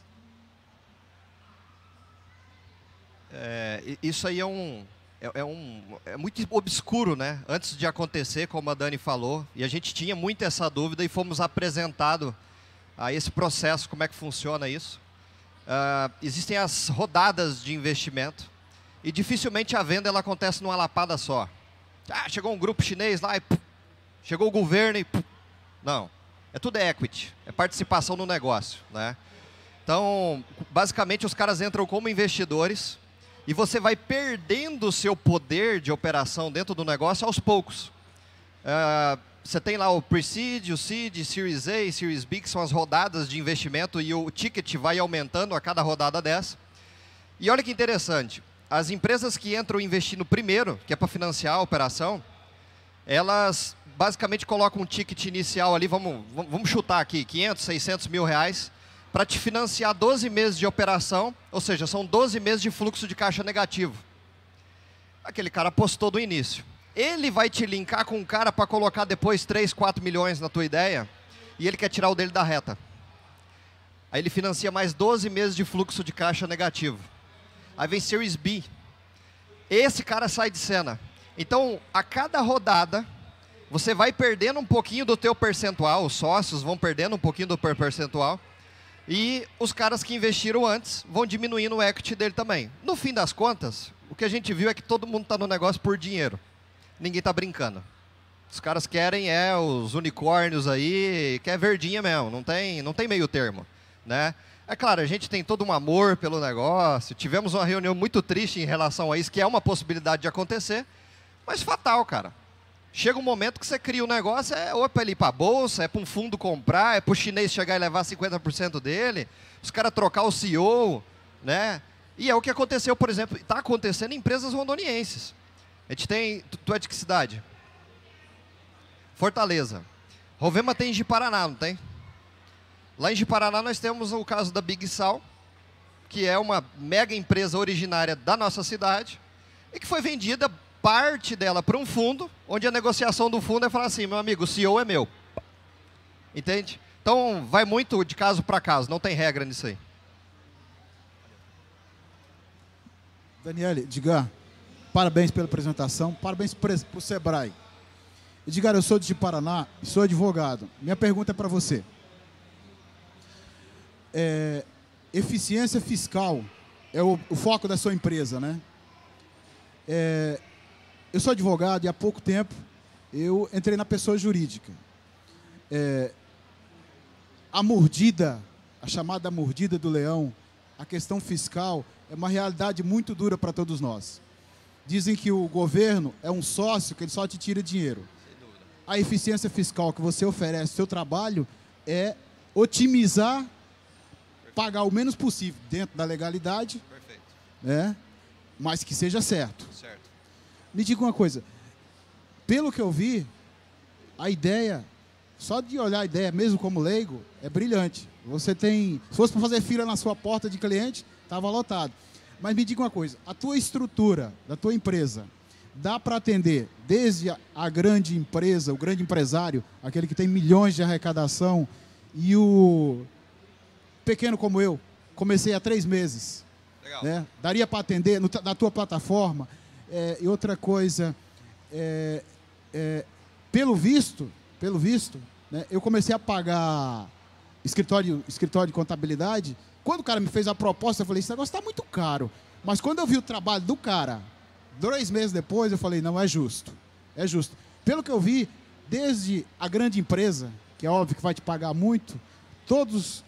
É, isso aí é um, é, é um... é muito obscuro, né? Antes de acontecer, como a Dani falou, e a gente tinha muito essa dúvida e fomos apresentados a esse processo, como é que funciona isso. Uh, existem as rodadas de investimento e dificilmente a venda ela acontece numa lapada só. Ah, chegou um grupo chinês lá e puf, chegou o governo e puf. Não, é tudo equity, é participação no negócio, né? Então, basicamente os caras entram como investidores e você vai perdendo o seu poder de operação dentro do negócio aos poucos. Uh, Você tem lá o Pre-Seed, o Seed, Series A, Series B, que são as rodadas de investimento e o ticket vai aumentando a cada rodada dessa. E olha que interessante, as empresas que entram investindo primeiro, que é para financiar a operação, elas basicamente colocam um ticket inicial ali, vamos, vamos chutar aqui, quinhentos, seiscentos mil reais, para te financiar doze meses de operação, ou seja, são doze meses de fluxo de caixa negativo. Aquele cara apostou do início. Ele vai te linkar com um cara para colocar depois três, quatro milhões na tua ideia e ele quer tirar o dele da reta. Aí ele financia mais doze meses de fluxo de caixa negativo. Aí vem Series B. Esse cara sai de cena. Então, a cada rodada, você vai perdendo um pouquinho do teu percentual, os sócios vão perdendo um pouquinho do percentual e os caras que investiram antes vão diminuindo o equity dele também. No fim das contas, o que a gente viu é que todo mundo está no negócio por dinheiro. Ninguém está brincando. Os caras querem é os unicórnios aí, quer verdinha mesmo, não tem, não tem meio termo, né? É claro, a gente tem todo um amor pelo negócio, tivemos uma reunião muito triste em relação a isso, que é uma possibilidade de acontecer, mas fatal, cara. Chega um momento que você cria um negócio, é ou é para ele ir para a bolsa, é para um fundo comprar, é para o chinês chegar e levar cinquenta por cento dele, os caras trocar o C E O, né? E é o que aconteceu, por exemplo, está acontecendo em empresas rondonienses. A gente tem... Tu, tu é de que cidade? Fortaleza. Rovema tem em Ji-Paraná, não tem? Lá em Ji-Paraná nós temos o caso da Big Sal, que é uma mega empresa originária da nossa cidade, e que foi vendida parte dela para um fundo, onde a negociação do fundo é falar assim, meu amigo, o C E O é meu. Entende? Então, vai muito de caso para caso, não tem regra nisso aí. Daniele, Edgar, parabéns pela apresentação, parabéns para o Sebrae. Edgar, eu sou de Paraná e sou advogado. Minha pergunta é para você. É, eficiência fiscal é o, o foco da sua empresa, né? É, eu sou advogado e há pouco tempo eu entrei na pessoa jurídica. É, a mordida, a chamada mordida do leão, a questão fiscal é uma realidade muito dura para todos nós. Dizem que o governo é um sócio que ele só te tira dinheiro. A eficiência fiscal que você oferece, seu trabalho é otimizar, pagar o menos possível dentro da legalidade, Perfeito. Né, mas que seja certo. Certo. Me diga uma coisa, pelo que eu vi, a ideia, só de olhar a ideia, mesmo como leigo, é brilhante. Você tem, se fosse para fazer fila na sua porta de cliente, estava lotado. Mas me diga uma coisa, a tua estrutura da tua empresa dá para atender desde a, a grande empresa, o grande empresário, aquele que tem milhões de arrecadação, e o pequeno como eu, comecei há três meses. Legal. Né? Daria para atender no, na tua plataforma? É, e outra coisa, é, é, pelo visto, pelo visto, né, eu comecei a pagar escritório, escritório de contabilidade. Quando o cara me fez a proposta, eu falei, esse negócio está muito caro. Mas quando eu vi o trabalho do cara, dois meses depois, eu falei, não, é justo. É justo. Pelo que eu vi, desde a grande empresa, que é óbvio que vai te pagar muito, todos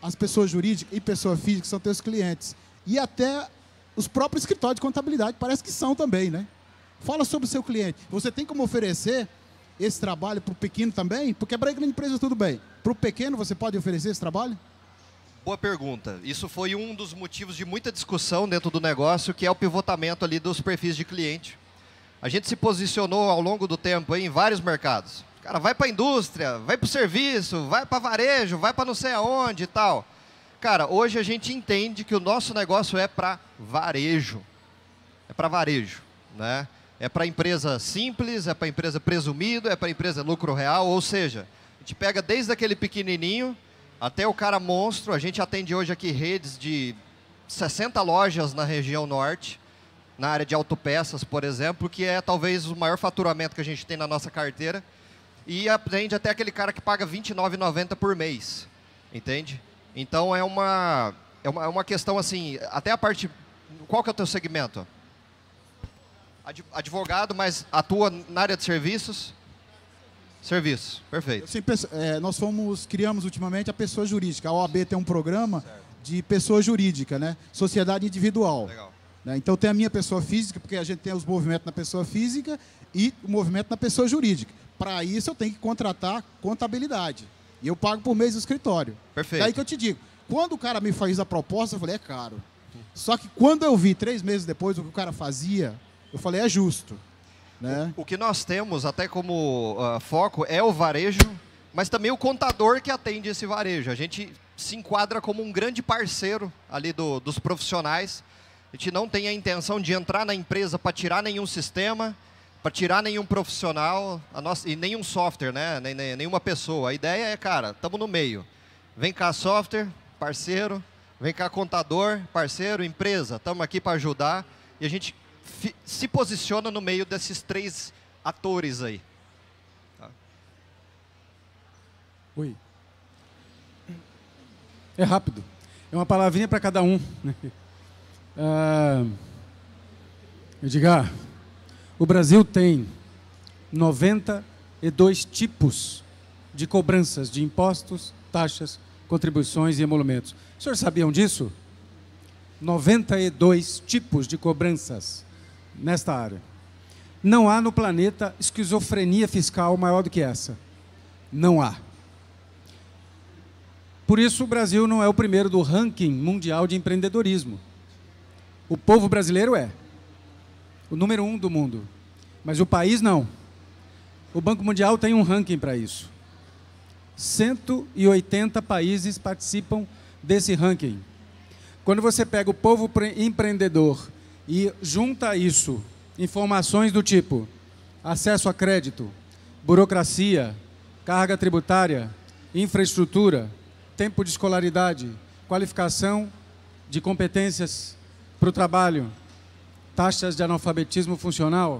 as pessoas jurídicas e pessoa física são teus clientes. E até os próprios escritórios de contabilidade parece que são também, né? Fala sobre o seu cliente. Você tem como oferecer esse trabalho para o pequeno também? Porque para a grande empresa tudo bem. Para o pequeno você pode oferecer esse trabalho? Boa pergunta. Isso foi um dos motivos de muita discussão dentro do negócio, que é o pivotamento ali dos perfis de cliente. A gente se posicionou ao longo do tempo aí em vários mercados. Cara, vai para a indústria, vai para o serviço, vai para varejo, vai para não sei aonde e tal. Cara, hoje a gente entende que o nosso negócio é para varejo. É para varejo, né? É para empresa simples, é para empresa presumido, é para empresa lucro real, ou seja, a gente pega desde aquele pequenininho até o cara monstro. A gente atende hoje aqui redes de sessenta lojas na região norte, na área de autopeças, por exemplo, que é talvez o maior faturamento que a gente tem na nossa carteira. E atende até aquele cara que paga vinte e nove reais e noventa centavos por mês, entende? Então é uma, é uma, é uma questão assim, até a parte... Qual que é o teu segmento? Advogado, mas atua na área de serviços? Serviços, perfeito. Sim, é, nós fomos, criamos ultimamente a pessoa jurídica. A O A B tem um programa certo. de pessoa jurídica, né? Sociedade individual. Legal. Né? Então tem a minha pessoa física, porque a gente tem os movimentos na pessoa física e o movimento na pessoa jurídica. Para isso eu tenho que contratar contabilidade. E eu pago por mês o escritório. Perfeito. Daí que eu te digo, quando o cara me faz a proposta, eu falei, é caro. Só que quando eu vi, três meses depois, o que o cara fazia, eu falei, é justo. Né? O, o que nós temos até como uh, foco é o varejo, mas também o contador que atende esse varejo. A gente se enquadra como um grande parceiro ali do, dos profissionais. A gente não tem a intenção de entrar na empresa para tirar nenhum sistema, para tirar nenhum profissional a nossa, e nenhum software, né? Nem, nem, nenhuma pessoa. A ideia é, cara, estamos no meio. Vem cá software, parceiro. Vem cá contador, parceiro, empresa. Estamos aqui para ajudar. E a gente se posiciona no meio desses três atores aí. Tá. Oi. É rápido. É uma palavrinha para cada um. ah, Edgar, o Brasil tem noventa e dois tipos de cobranças de impostos, taxas, contribuições e emolumentos. Os senhores sabiam disso? noventa e dois tipos de cobranças nesta área. Não há no planeta esquizofrenia fiscal maior do que essa. Não há. Por isso, o Brasil não é o primeiro do ranking mundial de empreendedorismo. O povo brasileiro é o número um do mundo, mas o país não. O Banco Mundial tem um ranking para isso. cento e oitenta países participam desse ranking. Quando você pega o povo empreendedor e junta a isso informações do tipo acesso a crédito, burocracia, carga tributária, infraestrutura, tempo de escolaridade, qualificação de competências para o trabalho, taxas de analfabetismo funcional,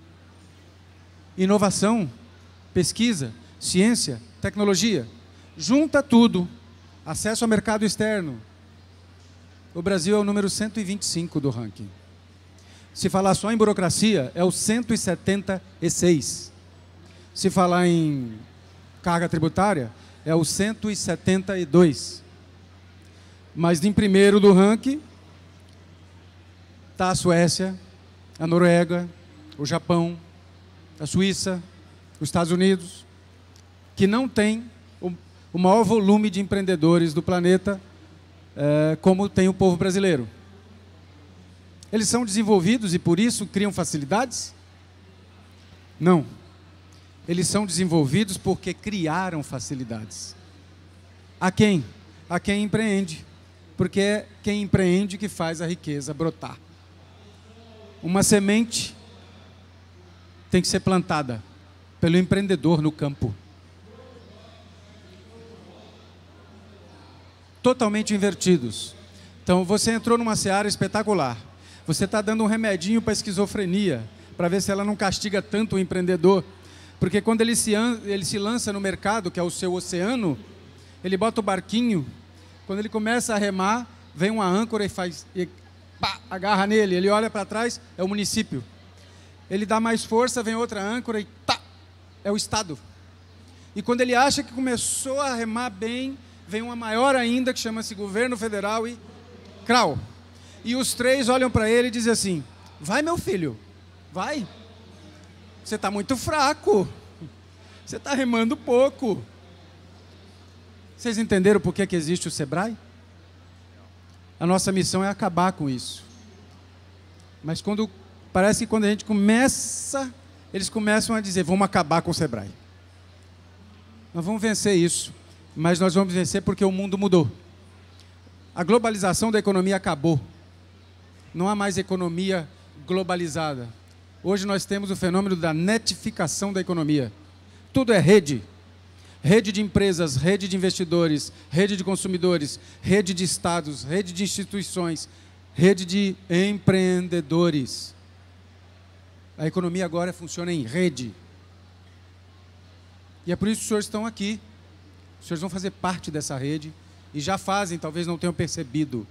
inovação, pesquisa, ciência, tecnologia, junta tudo, acesso ao mercado externo. O Brasil é o número cento e vinte e cinco do ranking. Se falar só em burocracia, é o cento e setenta e seis. Se falar em carga tributária, é o cento e setenta e dois. Mas em primeiro do ranking está a Suécia, a Noruega, o Japão, a Suíça, os Estados Unidos, que não tem o, o maior volume de empreendedores do planeta, é, como tem o povo brasileiro. Eles são desenvolvidos e, por isso, criam facilidades? Não. Eles são desenvolvidos porque criaram facilidades. A quem? A quem empreende. Porque é quem empreende que faz a riqueza brotar. Uma semente tem que ser plantada pelo empreendedor no campo. Totalmente invertidos. Então, você entrou numa seara espetacular. Você está dando um remedinho para a esquizofrenia, para ver se ela não castiga tanto o empreendedor. Porque quando ele se, ele se lança no mercado, que é o seu oceano, ele bota o barquinho, quando ele começa a remar, vem uma âncora e faz... E, pá, agarra nele, ele olha para trás, é o município. Ele dá mais força, vem outra âncora e tá, é o Estado. E quando ele acha que começou a remar bem, vem uma maior ainda, que chama-se Governo Federal e C R A U. E os três olham para ele e dizem assim, vai, meu filho, vai. Você está muito fraco. Você está remando pouco. Vocês entenderam por que, que existe o Sebrae? A nossa missão é acabar com isso. Mas quando, parece que quando a gente começa, eles começam a dizer, vamos acabar com o Sebrae. Nós vamos vencer isso. Mas nós vamos vencer porque o mundo mudou. A globalização da economia acabou. Não há mais economia globalizada. Hoje nós temos o fenômeno da netificação da economia. Tudo é rede. Rede de empresas, rede de investidores, rede de consumidores, rede de estados, rede de instituições, rede de empreendedores. A economia agora funciona em rede. E é por isso que os senhores estão aqui. Os senhores vão fazer parte dessa rede e já fazem, talvez não tenham percebido.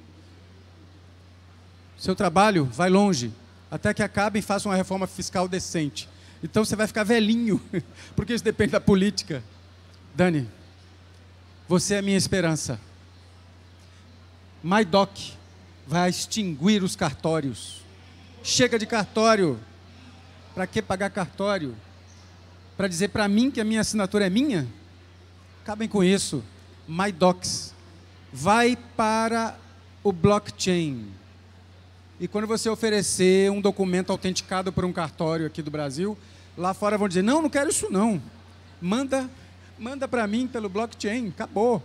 Seu trabalho vai longe, até que acabem e façam uma reforma fiscal decente. Então você vai ficar velhinho, porque isso depende da política. Dani, você é a minha esperança. MyDoc vai extinguir os cartórios. Chega de cartório. Para que pagar cartório? Para dizer para mim que a minha assinatura é minha? Acabem com isso. MyDocs vai para o blockchain. E quando você oferecer um documento autenticado por um cartório aqui do Brasil, lá fora vão dizer, não, não quero isso não. Manda, manda para mim pelo blockchain, acabou.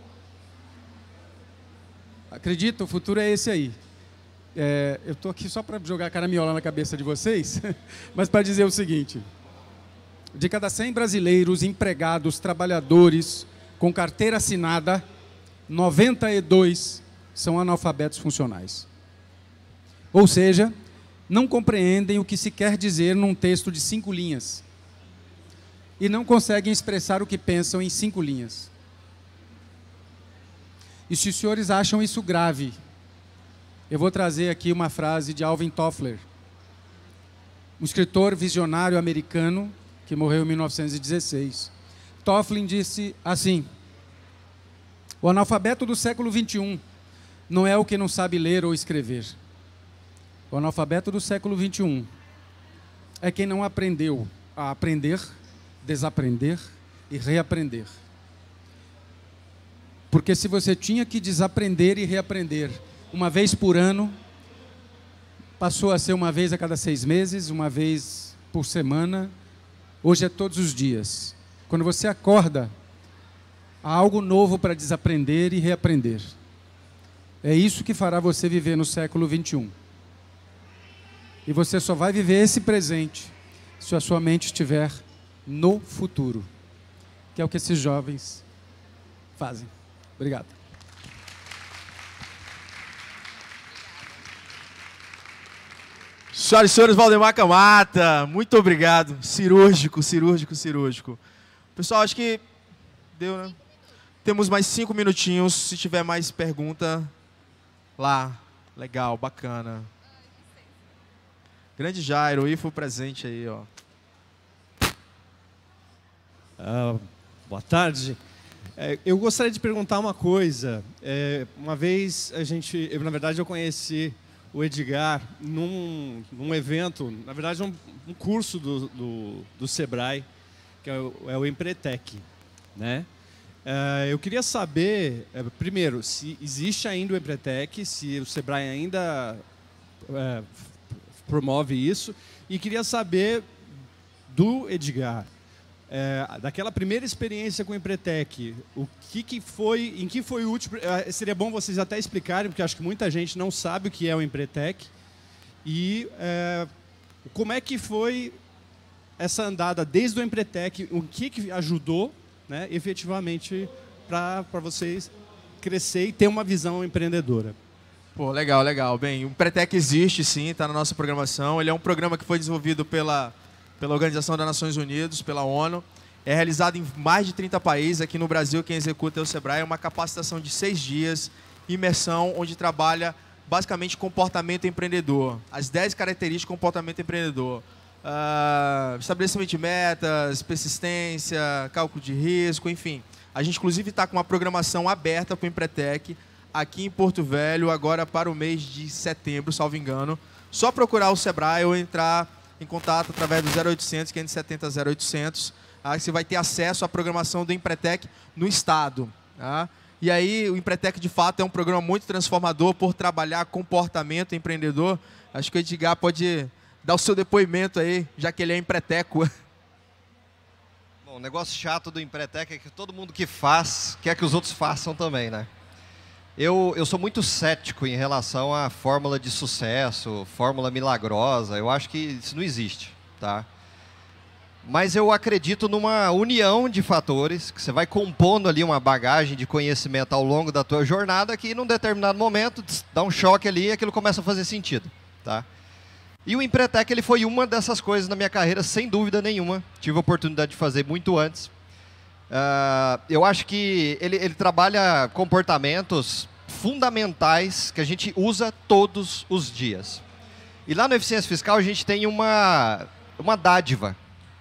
Acredita, o futuro é esse aí. É, eu estou aqui só para jogar caramiola na cabeça de vocês, mas para dizer o seguinte, de cada cem brasileiros empregados, trabalhadores, com carteira assinada, noventa e dois são analfabetos funcionais. Ou seja, não compreendem o que se quer dizer num texto de cinco linhas. E não conseguem expressar o que pensam em cinco linhas. E se os senhores acham isso grave, eu vou trazer aqui uma frase de Alvin Toffler, um escritor visionário americano que morreu em mil novecentos e dezesseis. Toffler disse assim, o analfabeto do século vinte e um não é o que não sabe ler ou escrever. O analfabeto do século vinte e um é quem não aprendeu a aprender, desaprender e reaprender. Porque se você tinha que desaprender e reaprender uma vez por ano, passou a ser uma vez a cada seis meses, uma vez por semana, hoje é todos os dias. Quando você acorda, há algo novo para desaprender e reaprender. É isso que fará você viver no século vinte e um. E você só vai viver esse presente se a sua mente estiver no futuro, que é o que esses jovens fazem. Obrigado. Senhoras e senhores, Valdemar Camata, muito obrigado. Cirúrgico, cirúrgico, cirúrgico. Pessoal, acho que deu, né? Temos mais cinco minutinhos. Se tiver mais pergunta, lá. Legal, bacana. Grande Jairo, I F O presente aí, ó. Ah, boa tarde. É, eu gostaria de perguntar uma coisa. É, uma vez a gente, eu, na verdade, eu conheci o Edgar num, num evento, na verdade, um, um curso do, do, do Sebrae, que é o, é o Empretec, né? É, eu queria saber, é, primeiro, se existe ainda o Empretec, se o Sebrae ainda é, promove isso, e queria saber do Edgar, é, daquela primeira experiência com o Empretec, o que, que foi, em que foi útil, é, seria bom vocês até explicarem, porque acho que muita gente não sabe o que é o Empretec, e é, como é que foi essa andada desde o Empretec, o que, que ajudou, né, efetivamente para vocês crescer e ter uma visão empreendedora. Pô, legal, legal. Bem, o Empretec existe sim, está na nossa programação. Ele é um programa que foi desenvolvido pela, pela Organização das Nações Unidas, pela ONU. É realizado em mais de trinta países. Aqui no Brasil, quem executa é o Sebrae. É uma capacitação de seis dias, imersão, onde trabalha basicamente comportamento empreendedor. As dez características de comportamento empreendedor. Uh, estabelecimento de metas, persistência, cálculo de risco, enfim. A gente, inclusive, está com uma programação aberta para o Empretec aqui em Porto Velho, agora para o mês de setembro, salvo engano. Só procurar o Sebrae ou entrar em contato através do zero oitocentos, quinhentos e setenta, zero oitocentos. Aí você vai ter acesso à programação do Empretec no Estado. Tá? E aí, o Empretec, de fato, é um programa muito transformador por trabalhar comportamento empreendedor. Acho que o Edgar pode dar o seu depoimento aí, já que ele é empreteco. Bom, o negócio chato do Empretec é que todo mundo que faz quer que os outros façam também, né? Eu, eu sou muito cético em relação à fórmula de sucesso, fórmula milagrosa. Eu acho que isso não existe, tá? Mas eu acredito numa união de fatores, que você vai compondo ali uma bagagem de conhecimento ao longo da tua jornada, que num determinado momento dá um choque ali e aquilo começa a fazer sentido, tá? E o Empretec, ele foi uma dessas coisas na minha carreira, sem dúvida nenhuma. Tive a oportunidade de fazer muito antes. Uh, eu acho que ele, ele trabalha comportamentos fundamentais que a gente usa todos os dias. E lá no Eficiência Fiscal a gente tem uma, uma dádiva.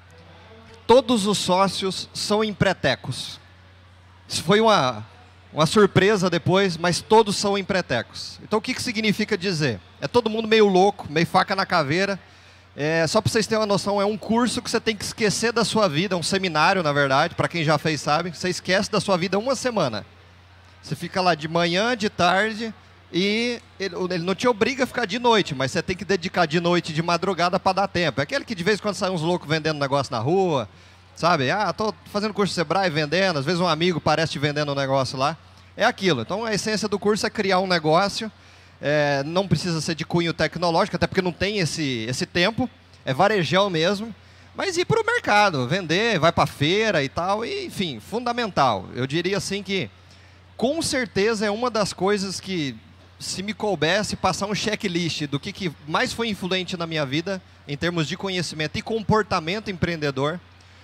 Todos os sócios são empretecos. Isso foi uma, uma surpresa depois, mas todos são empretecos. Então o que, que significa dizer? É todo mundo meio louco, meio faca na caveira. É, só para vocês terem uma noção, é um curso que você tem que esquecer da sua vida, um seminário, na verdade, para quem já fez sabe, você esquece da sua vida uma semana. Você fica lá de manhã, de tarde, e ele, ele não te obriga a ficar de noite, mas você tem que dedicar de noite, de madrugada, para dar tempo. É aquele que de vez em quando sai uns loucos vendendo negócio na rua, sabe? Ah, tô fazendo curso Sebrae, vendendo, às vezes um amigo parece te vendendo um negócio lá. É aquilo. Então a essência do curso é criar um negócio. É, não precisa ser de cunho tecnológico, até porque não tem esse, esse tempo, é varejão mesmo, mas ir para o mercado, vender, vai para a feira e tal, e, enfim, fundamental. Eu diria assim que, com certeza, é uma das coisas que, se me coubesse, passar um checklist do que, que mais foi influente na minha vida, em termos de conhecimento e comportamento empreendedor,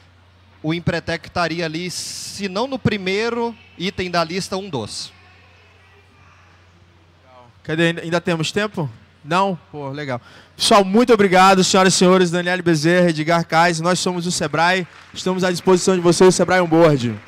o Empretec estaria ali, se não no primeiro item da lista, um dos. Cadê? Ainda temos tempo? Não? Pô, legal. Pessoal, muito obrigado, senhoras e senhores. Daniele Bezerra, Edgar Kais, nós somos o Sebrae. Estamos à disposição de vocês, o Sebrae On Board.